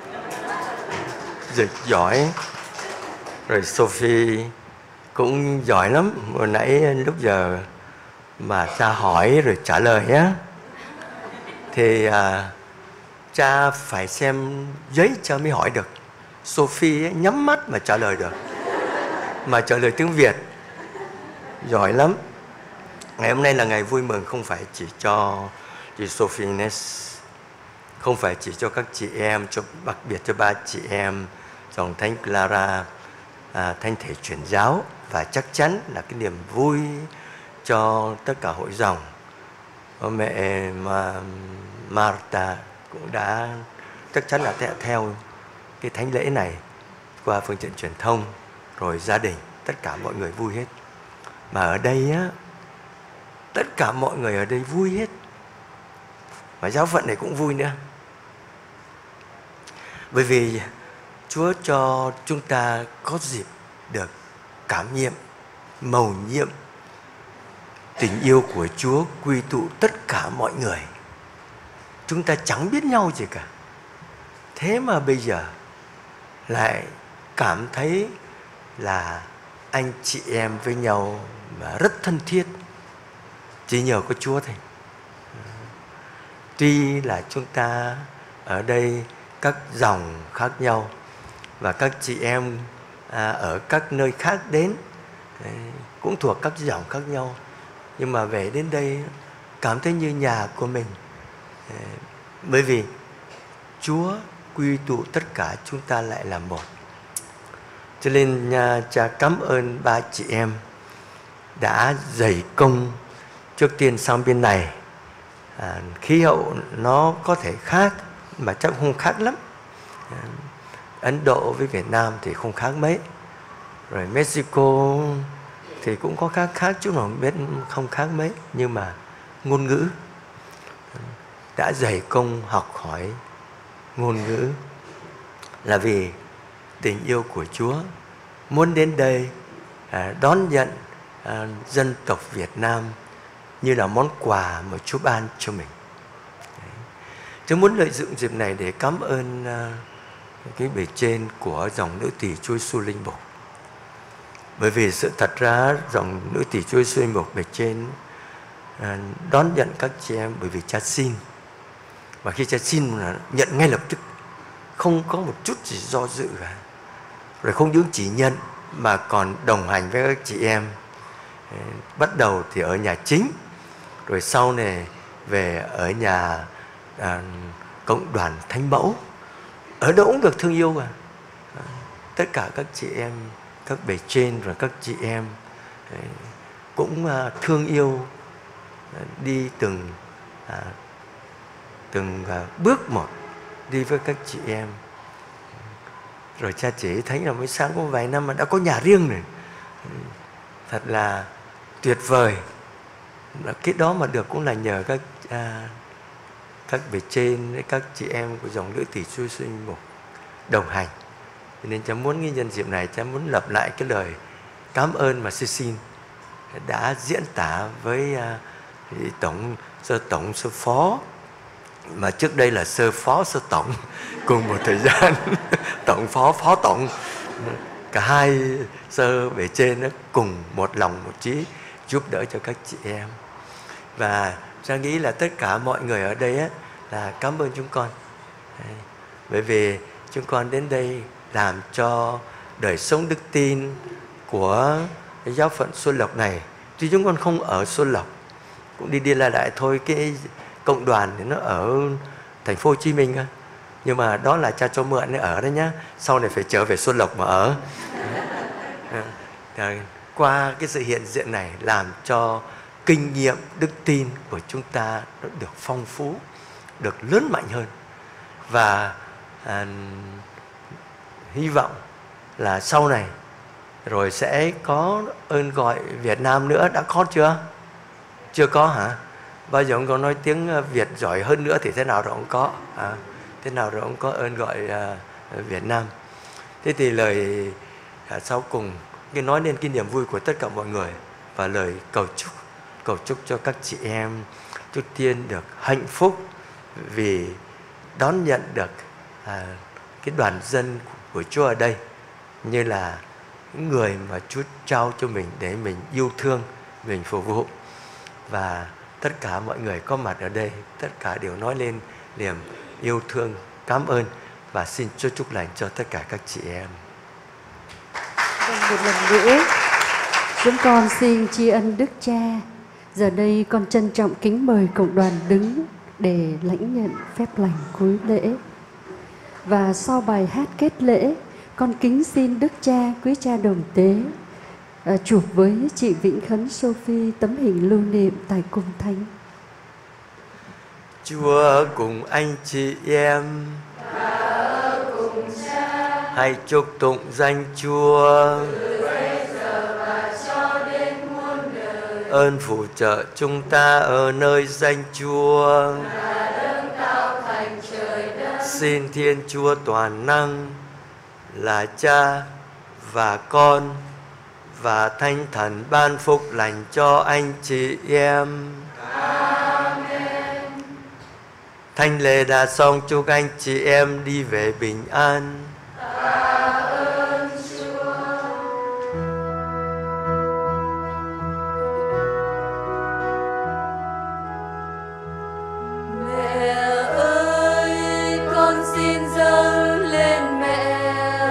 dịch giỏi. Rồi Sophie cũng giỏi lắm. Hồi nãy lúc giờ mà cha hỏi rồi trả lời á, thì à, cha phải xem giấy cha mới hỏi được. Sophie ấy, nhắm mắt mà trả lời được, mà trả lời tiếng Việt giỏi lắm. Ngày hôm nay là ngày vui mừng không phải chỉ cho chị Sophie Ines, không phải chỉ cho các chị em, cho đặc biệt cho ba chị em dòng Thánh Clara, à, Thánh thể truyền giáo, và chắc chắn là cái niềm vui cho tất cả hội dòng. Mẹ mà Marta cũng đã chắc chắn là sẽ theo cái thánh lễ này qua phương tiện truyền thông, rồi gia đình, tất cả mọi người vui hết. Mà ở đây á, tất cả mọi người ở đây vui hết. Và giáo phận này cũng vui nữa. Bởi vì Chúa cho chúng ta có dịp được cảm nghiệm, mầu nhiệm tình yêu của Chúa quy tụ tất cả mọi người. Chúng ta chẳng biết nhau gì cả. Thế mà bây giờ lại cảm thấy là anh chị em với nhau mà rất thân thiết, chỉ nhờ có Chúa thôi. Tuy là chúng ta ở đây các dòng khác nhau và các chị em à, ở các nơi khác đến cũng thuộc các dòng khác nhau, nhưng mà về đến đây cảm thấy như nhà của mình, bởi vì Chúa quy tụ tất cả chúng ta lại là một. Cho nên nhà cha cảm ơn ba chị em đã dày công trước tiên sang bên này. À, khí hậu nó có thể khác mà chắc không khác lắm, à, Ấn Độ với Việt Nam thì không khác mấy. Rồi Mexico thì cũng có khác khác chứ mà biết không khác mấy. Nhưng mà ngôn ngữ, đã dày công học hỏi ngôn ngữ là vì tình yêu của Chúa, muốn đến đây à, đón nhận à, dân tộc Việt Nam như là món quà mà Chúa ban cho mình. Đấy. Tôi muốn lợi dụng dịp này để cảm ơn à, cái bề trên của dòng nữ tỳ Chúa Giêsu linh mục. Bởi vì sự thật ra dòng nữ tỳ Chúa Giêsu linh mục bề trên à, đón nhận các chị em bởi vì cha xin. Và khi cha xin là nhận ngay lập tức, không có một chút gì do dự cả. Rồi không những chỉ nhận mà còn đồng hành với các chị em. Bắt đầu thì ở nhà chính, rồi sau này về ở nhà à, cộng đoàn Thánh Mẫu. Ở đâu cũng được thương yêu à. Tất cả các chị em, các bề trên và các chị em cũng à, thương yêu, đi từng à, từng à, bước một đi với các chị em. Rồi cha chỉ thấy là mới sáng có vài năm mà đã có nhà riêng rồi. Thật là tuyệt vời. Cái đó mà được cũng là nhờ các à, các bề trên, các chị em của dòng nữ tỳ Chúa Giêsu linh mục đồng hành. Nên cha muốn cái nhân dịp này, cha muốn lặp lại cái lời cảm ơn mà sư xin đã diễn tả với à, tổng sơ tổng sơ phó, mà trước đây là sơ phó sơ tổng cùng một thời gian. Tổng phó phó tổng, cả hai sơ bề trên nó cùng một lòng một trí giúp đỡ cho các chị em. Và cha nghĩ là tất cả mọi người ở đây á, là cảm ơn chúng con. Đấy. Bởi vì chúng con đến đây làm cho đời sống đức tin của cái giáo phận Xuân Lộc này. Tuy chúng con không ở Xuân Lộc, cũng đi đi lại lại thôi, cái cộng đoàn thì nó ở thành phố Hồ Chí Minh á. Nhưng mà đó là cha cho mượn để ở đấy nhá. Sau này phải trở về Xuân Lộc mà ở. À, qua cái sự hiện diện này làm cho kinh nghiệm đức tin của chúng ta nó được phong phú, được lớn mạnh hơn. Và à, hy vọng là sau này rồi sẽ có ơn gọi Việt Nam nữa. Đã có chưa? Chưa có hả? Bao giờ ông có nói tiếng Việt giỏi hơn nữa thì thế nào rồi ông có à, thế nào rồi ông có ơn gọi uh, Việt Nam. Thế thì lời uh, sau cùng cái nói lên cái niềm vui của tất cả mọi người và lời cầu chúc cầu chúc cho các chị em trước tiên được hạnh phúc vì đón nhận được uh, cái đoàn dân của Chúa ở đây, như là những người mà Chúa trao cho mình để mình yêu thương, mình phục vụ. Và tất cả mọi người có mặt ở đây, tất cả đều nói lên niềm yêu thương, cảm ơn và xin Chúa chúc lành cho tất cả các chị em.
Một lần nữa, chúng con xin tri ân Đức Cha. Giờ đây con trân trọng kính mời cộng đoàn đứng để lãnh nhận phép lành cuối lễ. Và sau bài hát kết lễ, con kính xin Đức Cha, quý cha đồng tế, À, chụp với chị Vĩnh Khấn Sophie tấm hình lưu niệm tại cung thánh.
Chúa cùng anh chị em
và cùng cha
hãy chúc tụng danh Chúa
từ bây giờ và cho đến muôn đời.
Ơn phù trợ chúng ta ở nơi danh Chúa
Là đấng tạo thành trời đất.
Xin Thiên Chúa toàn năng là Cha và Con và Thánh Thần ban phúc lành cho anh chị em.
Amen.
Thánh lễ đã xong, chúc anh chị em đi về bình an.
Tạ ơn Chúa. Mẹ ơi, con xin dâng lên mẹ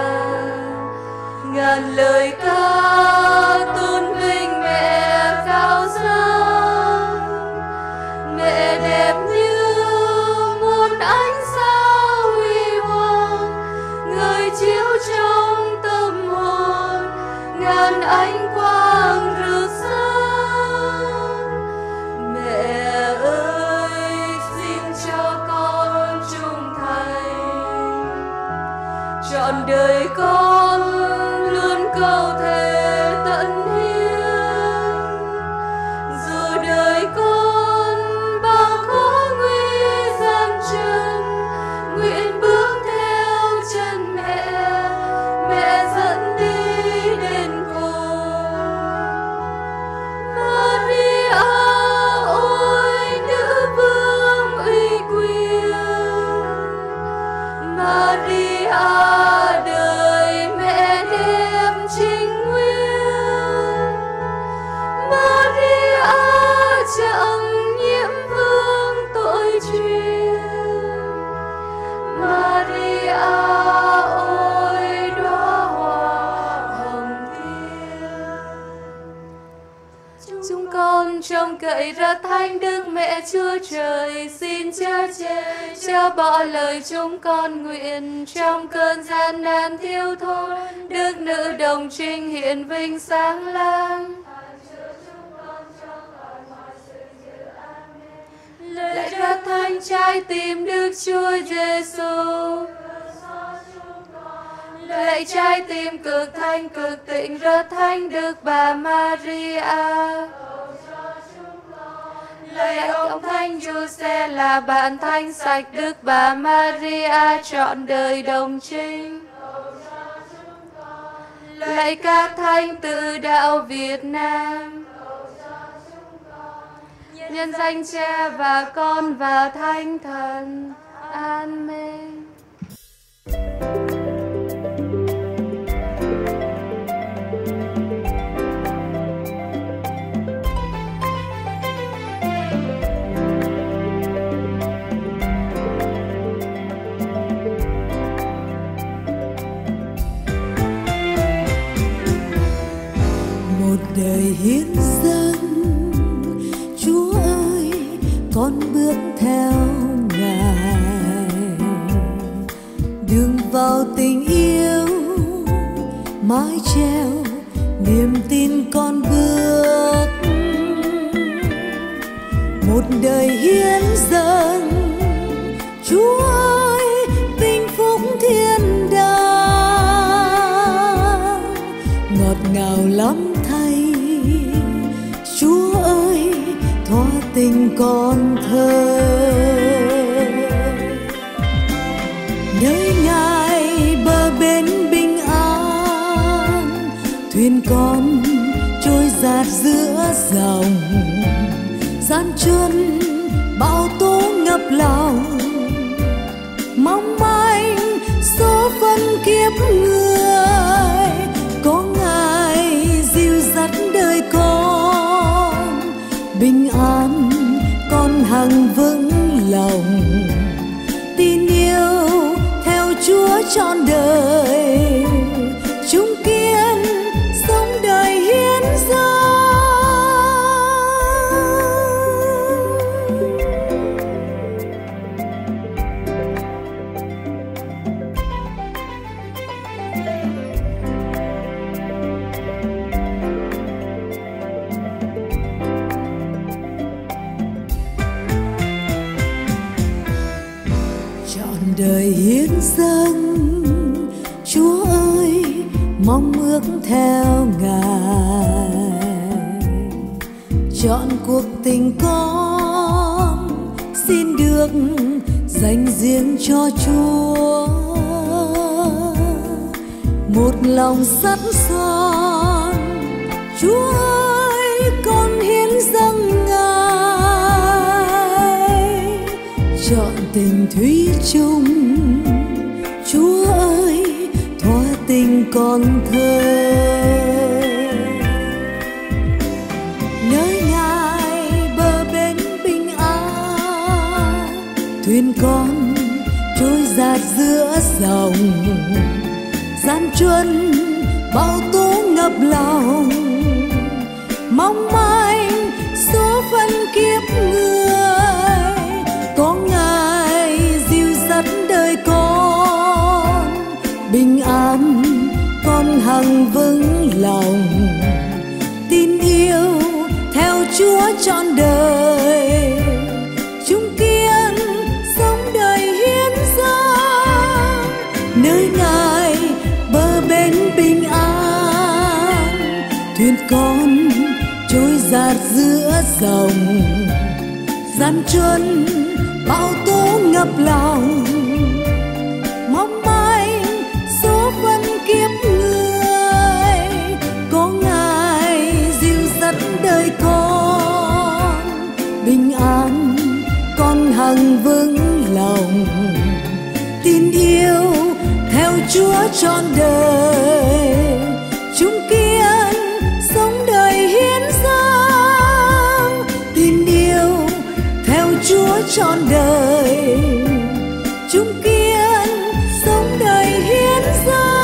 ngàn lời ca tôn vinh mẹ cao sang. Mẹ đẹp như muôn ánh sao huy hoàng, người chiếu trong tâm hồn ngàn ánh quang rực sáng. Mẹ ơi, xin cho con trung thành trọn đời con luôn cầu thề tận hiến. Dù đời con bao khó nguy gian chân, nguyện bước theo chân mẹ, mẹ dẫn đi đến cùng. Maria ôi nữ vương uy quyền, Maria đời mẹ đẹp chính nguyên, Maria chẳng nhiễm vương tội truyền, Maria ôi đóa hoa hồng tiên. Chúng con trông cậy ra Thánh Đức Mẹ Chúa Trời, xin chớ chê chớ bỏ lời chúng con nguyện. Trong cơn gian nan thiếu thốn, Đức Nữ Đồng Trinh hiện vinh sáng lang. Lạy rất thanh trái tim Đức Chúa Giêsu, lạy trái tim cực thanh cực tịnh rất thánh Đức Bà Maria, lạy ông Thánh Giuse là bạn thánh sạch Đức Bà Maria trọn đời đồng trinh, lạy các thánh tự đạo Việt Nam, nhân danh Cha và Con và Thánh Thần. Amen.
Một đời hiến dâng, Chúa ơi, con bước theo Ngài, đường vào tình yêu mái treo niềm tin con bước. Một đời hiến dâng, Chúa ơi, vinh phúc thiên đàng, ngọt ngào lắm thay. Chúa ơi, thỏa tình con thơ, nơi Ngài bờ bên bình an, thuyền con trôi dạt giữa dòng, gian truân bão tố ngập lòng, mong manh số phận kiếp người, có Ngài dìu dắt đời con bình an, con hằng vững lòng tin yêu theo Chúa trọn đời, chúng kiên sống đời hiến dâng. Đời hiến dâng, Chúa ơi, mong ước theo Ngài, chọn cuộc tình con xin được dành riêng cho Chúa, một lòng sắt son. Chúa ơi, con hiến dâng Ngài, chọn tình thủy chung. Chúa ơi, thỏa tình con thơ, nơi Ngài bờ bên bình an, thuyền con trôi dạt giữa dòng, gian truân bão tố ngập lòng, mong manh số phận kiếp người, có Ngài dìu dắt đời con bình an, con hằng vững lòng tin yêu theo Chúa trọn đời, chúng kiên sống đời hiến dâng, nơi Ngài con trôi dạt giữa dòng, gian truân bão tố ngập lòng, mong manh số phận kiếp người, có Ngài dìu dắt đời con bình an, con hằng vững lòng tin yêu theo Chúa trọn đời, chúng kiên sống đời hiến dâng, tin yêu theo Chúa trọn đời, chúng kiên sống đời hiến dâng.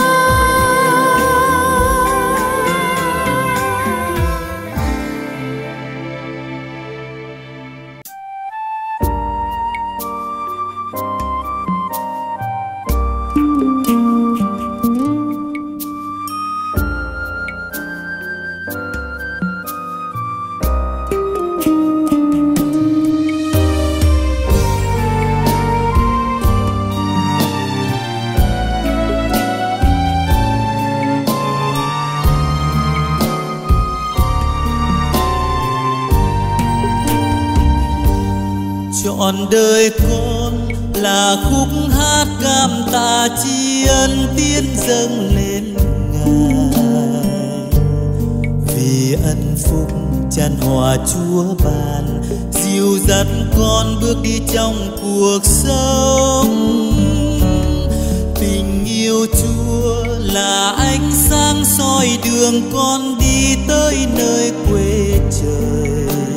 Trọn đời con là khúc hát cảm tạ tri ân tiên dâng lên Ngài, vì ân phúc chan hòa Chúa ban, dìu dắt con bước đi trong cuộc sống. Tình yêu Chúa là ánh sáng soi đường con đi tới nơi quê trời.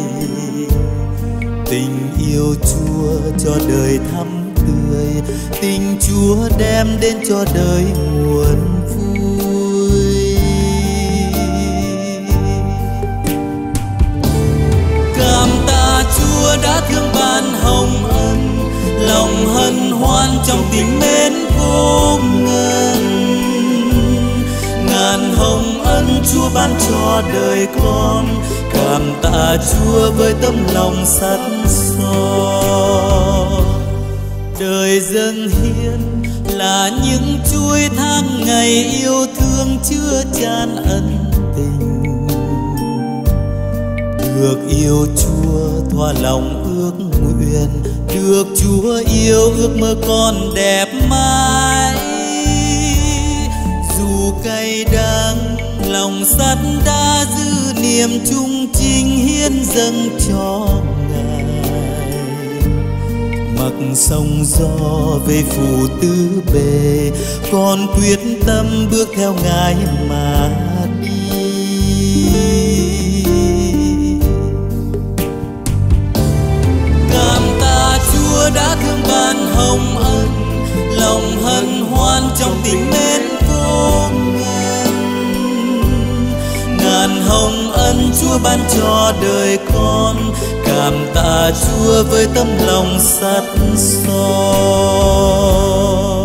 Tình yêu Chúa cho đời thắm tươi, tình Chúa đem đến cho đời nguồn vui. Cảm tạ Chúa đã thương ban hồng ân, lòng hân hoan trong tình mến vô ngần. Ngàn hồng ân Chúa ban cho đời con, cảm tạ Chúa với tấm lòng sắt son. Đời dâng hiến là những chuỗi tháng ngày yêu thương chứa chan ân tình. Được yêu Chúa thỏa lòng ước nguyện, được Chúa yêu ước mơ con đẹp mãi. Dù cay đắng lòng sắt đã giữ niềm trung trinh hiến dâng cho Ngài. Mặc sóng gió về phủ tứ bề, con quyết tâm bước theo Ngài mà đi. Cảm tạ Chúa đã thương ban hồng ân, lòng hân hoan trong tình mến vô ngần. Ngàn hồng ân Chúa ban cho đời con, cảm tạ Chúa với tấm lòng sắt son.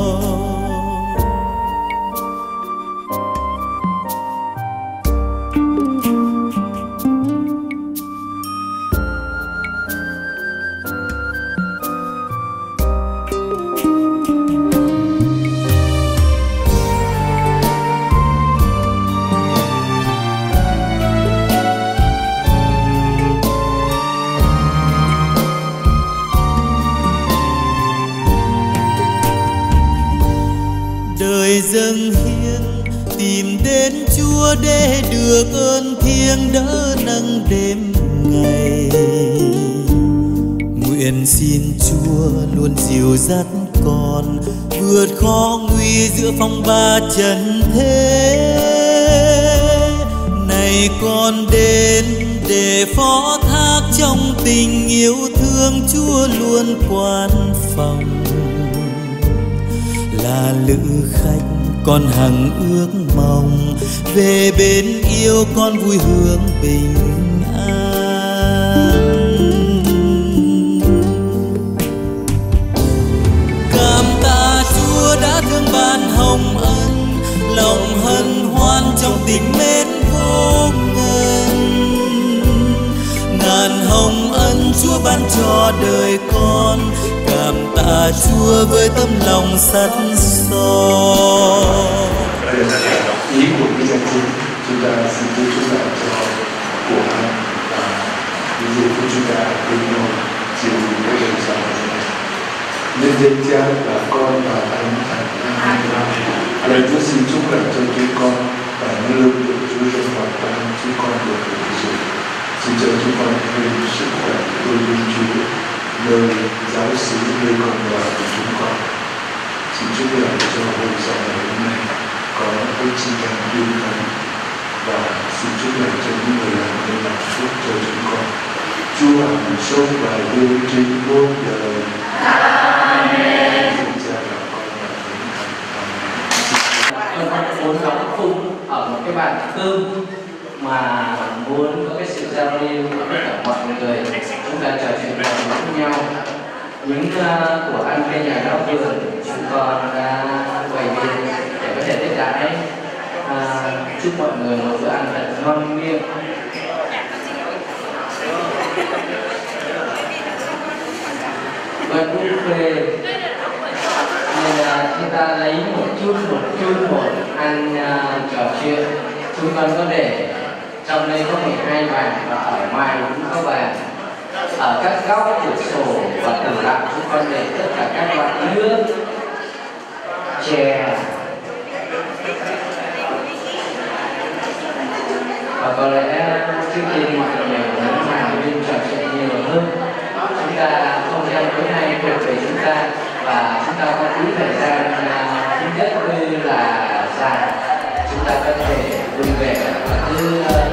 Đời dâng hiến tìm đến Chúa để được ơn thiêng đỡ nâng đêm ngày. Nguyện xin Chúa luôn dìu dắt con vượt khó nguy giữa phong ba trần thế. Này con đến để phó thác trong tình yêu thương Chúa luôn quan phòng. Là lữ khách con hằng ước mong, về bên yêu con vui hưởng bình an. Cảm tạ Chúa đã thương ban hồng ân, lòng hân hoan trong tình mến vô ngần. Ngàn hồng ân Chúa ban cho đời con, cảm tạ Chúa với tấm lòng sắt son.
Đây là ý của cái danh chính, chúng ta xin Chúa lại. trên cha và con và thánh thần. Lời Chúa xin chúc lành cho chúng con và những lưu được Chúa trong lòng ta chúng con được hưởng sự. Xin cho chúng con thêm sức khỏe yêu thương Chúa nơi giáo xứ nơi con đoàn của chúng con. Xin chúc lành cho hội dòng ngày hôm nay có cái chi thành yêu thương và xin chúc lành cho những người làm nên làm phúc cho chúng con. Chúa hằng sống và yêu chính muôn đời. Amen.
Con con muốn đóng khung ở một cái bàn cơm mà muốn có cái sự giao lưu của tất cả mọi người, chúng ta trò chuyện với nhau. Những uh, của ăn bên nhà giáo vườn chúng con đã bày biện để có thể tiếp đãi. Uh, chúc mọi người một bữa ăn thật ngon miệng. Bữa buffet nên là chúng ta lấy một chút một chút một ăn uh, trò chuyện. Chúng con có để trong đây có mười hai bàn và ở ngoài cũng có bàn. Ở các góc cửa sổ và tủ lạnh chúng con để tất cả các loại nước, chè và có lẽ trước tiên mọi người muốn làm bên trò chuyện nhiều hơn. Chúng ta không gian tối nay thuộc về chúng ta và chúng ta có quý thời gian thứ nhất như là dài, chúng ta có thể vui vẻ và cứ